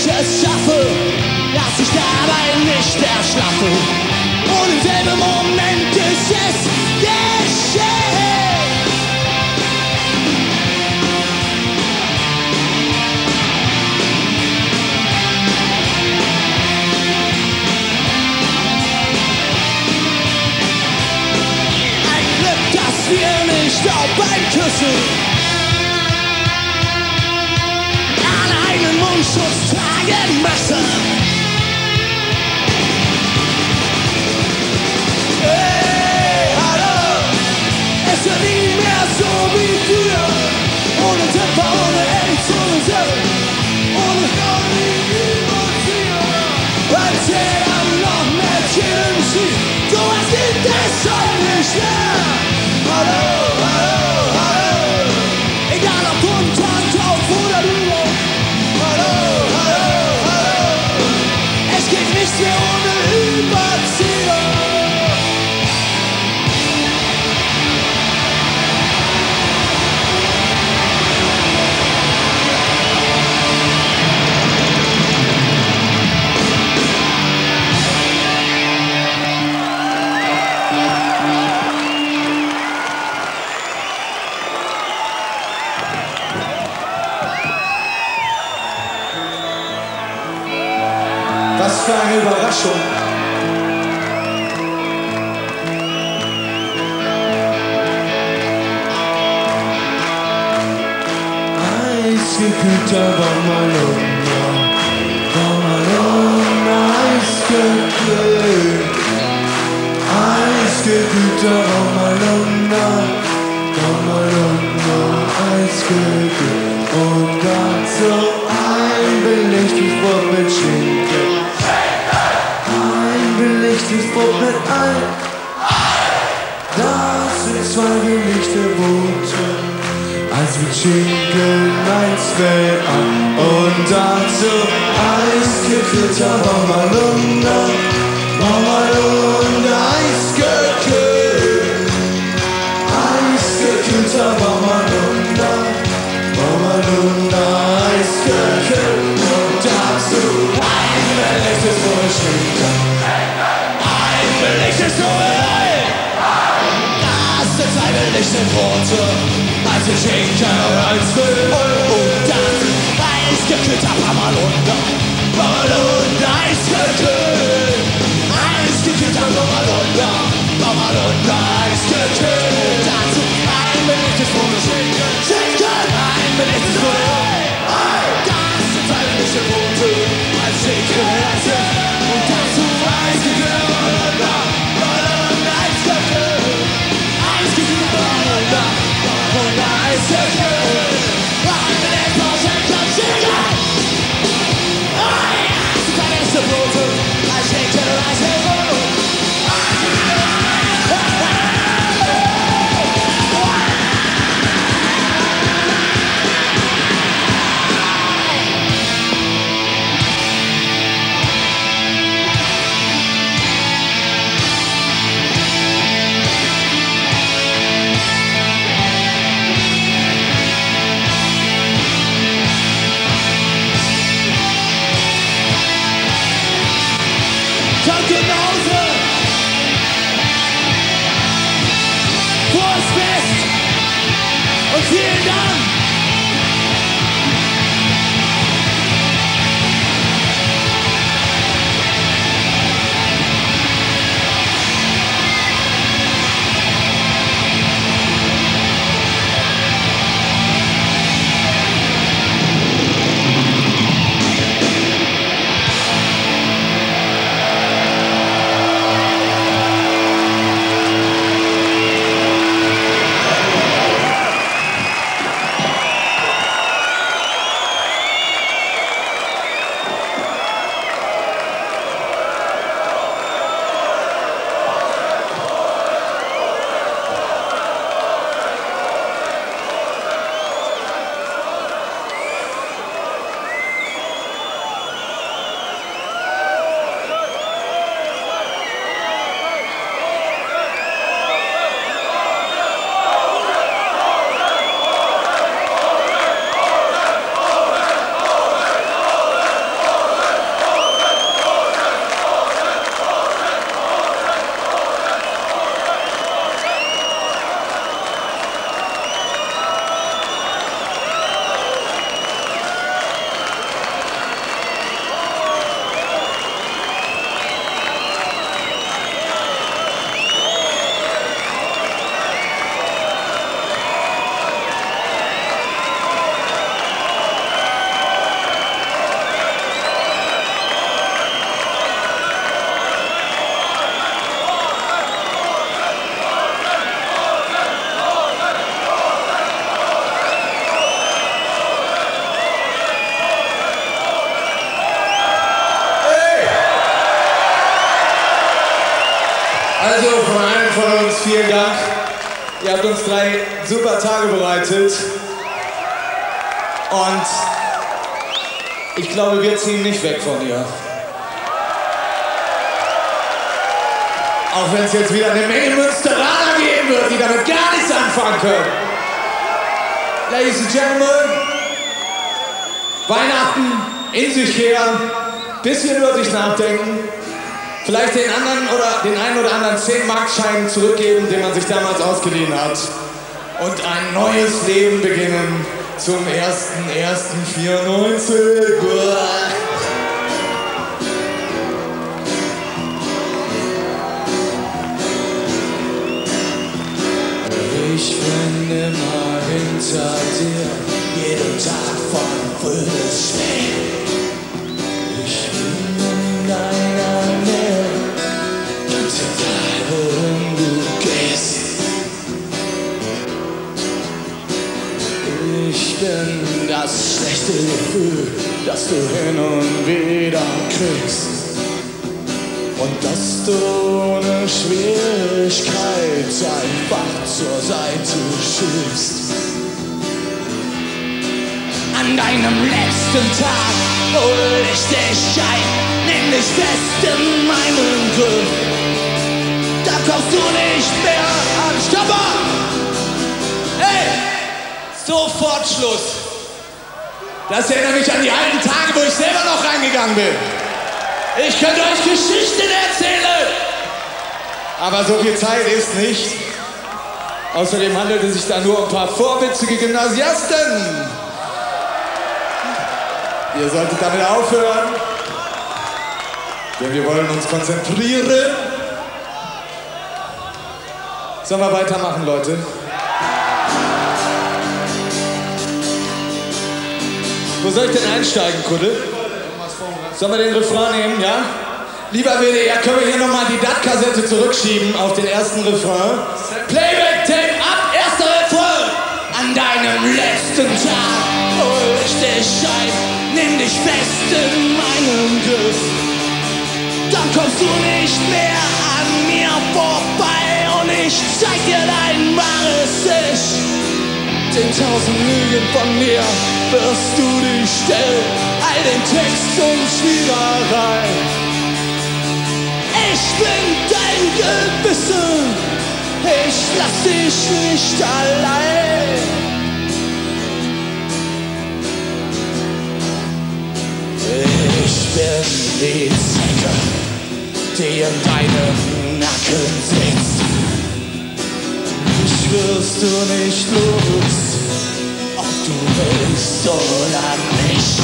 Speaker 1: ich es schaffe, dass ich dabei nicht erschlaffe. Und im selben Moment ist es geschehen. Ein Glück, dass wir nicht auch beim Küssen einen Mundschutz tragen müssen. Hey, hallo, es wird nie mehr so wie früher. Ohne Tempo, ohne Eddie, ohne Sepp, ohne Gaudi, niemand hier. Erzähl am noch mehr Chillen, so was gibt es heute nicht mehr. Hallo, hallo, hallo, egal ob unter, drauf oder drüber. Nichts mehr ohne Überzieher.
Speaker 2: Was für eine Überraschung.
Speaker 1: Eisgekühlter Bamalona, Bamalona, eisgekühlt. Eisgekühlter Bamalona, Bamalona, eisgekühlt. Und dazu ein belegtes Brot mit Schinken. Ein belegtes Brot mit Ei. Das sind zwei belegte Brote. Eins mit Schinken, eins mit Ei. Und dazu eisgekühlter Bamalona, Bamalona, eisgekühlt. Eisgekühlter Bamalona, Bamalona, eisgekühlt. Und dazu ein belegtes Brot mit Schinken. Ein belegtes Brot mit Ei. Das sind zwei belegte Brote. Eins mit Schinken und eins mit Ei. Und dann eisgekühlter Bamalona, Bamalona, eisgekühlt. Eisgekühlter Bamalona, Bamalona, eisgekühlt. Dazu ein belegtes Brot mit Schinken. Schinken! Ein belegtes Brot mit Ei. Das sind zwei belegte Brote. Eins Schinken, eins mit Ei. Und dazu eisgekühlter Bamalona, Bamalona, eisgekühlt. Eisgekühlter Bamalona, Bamalona, eisgekühlt. Ein belegtes Brot, Schinken, Schinken! Das sind zwei belegte Brote. Eins Schinken und eins mit Ei. Danke nach Hause. Frohes Fest und vielen Dank.
Speaker 2: habt uns drei super Tage bereitet. Und ich glaube, wir ziehen nicht weg von ihr. Auch wenn es jetzt wieder eine Menge Münsteraner geben wird, die damit gar nichts anfangen können. Ladies and Gentlemen, Weihnachten in sich kehren, bisschen über sich nachdenken, vielleicht den anderen oder den einen oder anderen zehn Mark Schein zurückgeben, den man sich damals ausgeliehen hat, und ein neues Leben beginnen zum ersten ersten vierundneunzig. Ich bin immer hinter dir, jeden Tag von früh bis spät. Ich bin in deiner Nähe, ganz egal wohin du gehst. Ich bin das schlechte Gefühl, das du hin und wieder kriegst. Und dass du ohne Schwierigkeit einfach zur Seite schiebst. An deinem letzten Tag hol ich dich ein, nimm dich fest in meinen Griff. Da kommst du nicht mehr an. Stopper! Hey! Sofort Schluss! Das erinnert mich an die alten Tage, wo ich selber noch reingegangen bin. Ich könnte euch Geschichten erzählen! Aber so viel Zeit ist nicht. Außerdem handelt es sich da nur um ein paar vorwitzige Gymnasiasten. Ihr solltet damit aufhören, denn wir wollen uns konzentrieren. Sollen wir weitermachen, Leute? Wo soll ich denn einsteigen, Kuddel? Sollen wir den Refrain nehmen, ja? Lieber W D R, können wir hier nochmal die D A T-Kassette zurückschieben auf den ersten Refrain? Playback, Tape ab, erster Refrain! An deinem letzten Tag hol ich dich ein, nimm dich fest in meinen Griff. Dann kommst du nicht mehr an mir vorbei und ich zeig dir dein wahres Ich. Den tausend Lügen von mir wirst du dich stellen, all den Text und Schwiegerei. Ich bin dein Gewissen, ich lass dich nicht allein. Ich bin die Zecke, die in deinem Nacken sitzt. Mich wirst du nicht los, ob du willst oder nicht.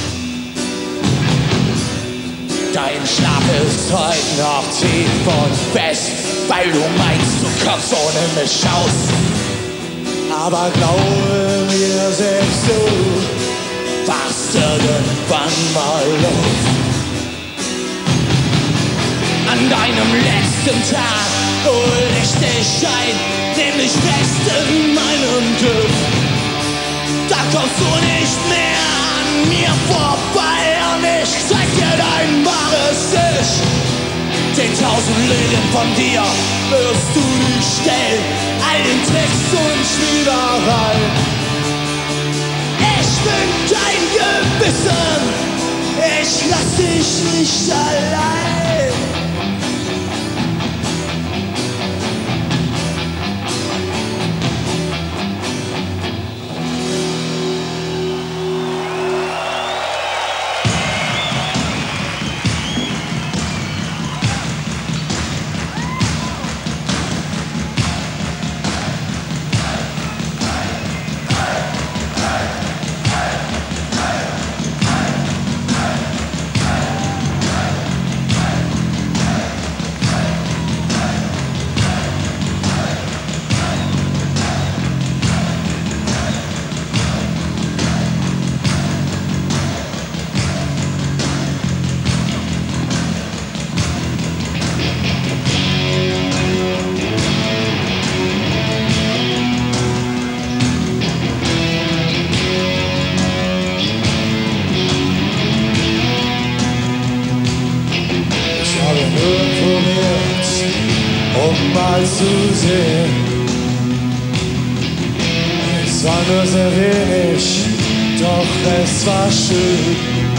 Speaker 2: Dein Schlaf ist heute noch tief und fest, weil du meinst, du kommst ohne mich aus. Aber glaube mir, selbst du wachst irgendwann mal auf. An deinem letzten Tag hol ich dich ein, nimm dich fest in meinem Griff. Da kommst du nicht mehr an mir vorbei und ich zeig dir dein wahres Ich. Den tausend Lügen von dir wirst du dich stellen, all den Tricks und Schwiegerei. Ich bin dein Gewissen, ich lass dich nicht allein. um mal zu sehen,
Speaker 1: war nur sehr wenig, doch es war schön.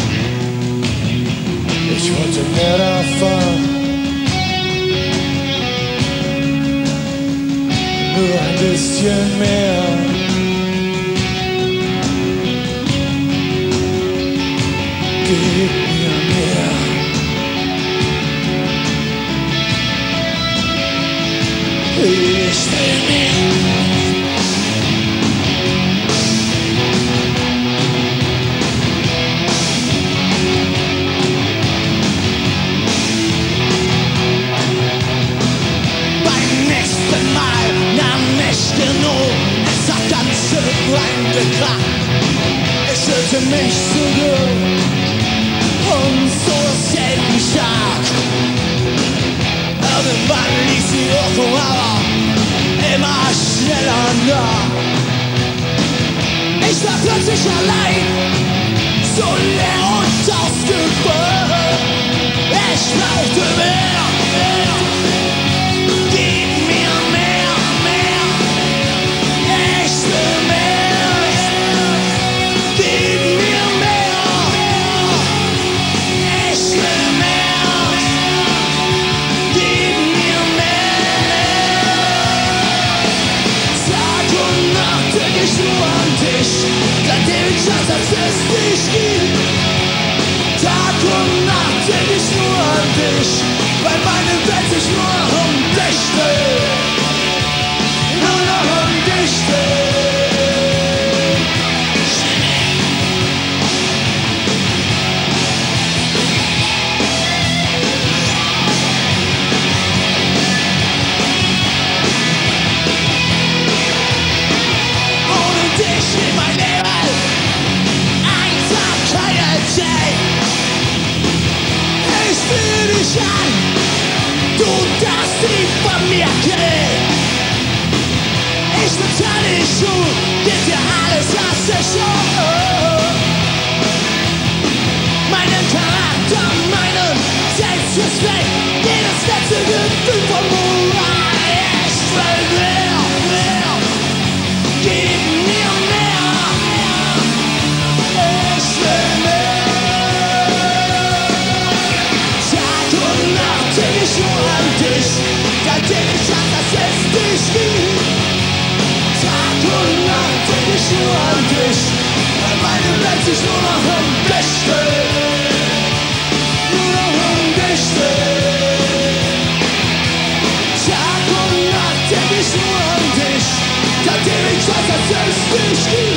Speaker 1: Ich wollte mehr davon, nur ein bisschen mehr. Gib mir mehr. Ich will mehr. Beim nächsten Mal nahm ich genug. Es hat ganz schön reingekracht. Ich fühlte mich zurück. Und so ist jeden Tag. Irgendwann ließ die Wirkung aber immer schneller nach. Ich war plötzlich allein, so leer und ausgeburnt. Ich brauchte mehr, mehr. Gib mir mehr, mehr. Ich will mehr. Gib mir mehr. Ich will mehr. Gib mir mehr. Tag und Nacht denk ich nur an dich, seitdem ich weiß, dass es dich gibt. Tag und Nacht denk ich nur an dich, weil meine Welt sich nur noch um dich dreht. Nur noch um dich dreht. Ohne dich in mein Leben Einsamkeit. Ich will dich an, du darfst nie von mir gehen. Ich bezahle dich schon, gib dir alles, was ich habe. Meinen Charakter, meinen Selbstrespekt, jedes letzte Gefühl von Moral. Ich will mehr, mehr, gib mir mehr. Ich will mehr. Tag und Nacht denk ich nur an dich, seitdem ich weiß, dass es dich gibt. Tag und Nacht denk ich nur an dich, weil meine Welt sich nur noch um dich dreht. Nur noch um dich dreht. Tag und Nacht denk ich nur an dich, seitdem ich weiß, dass es dich gibt.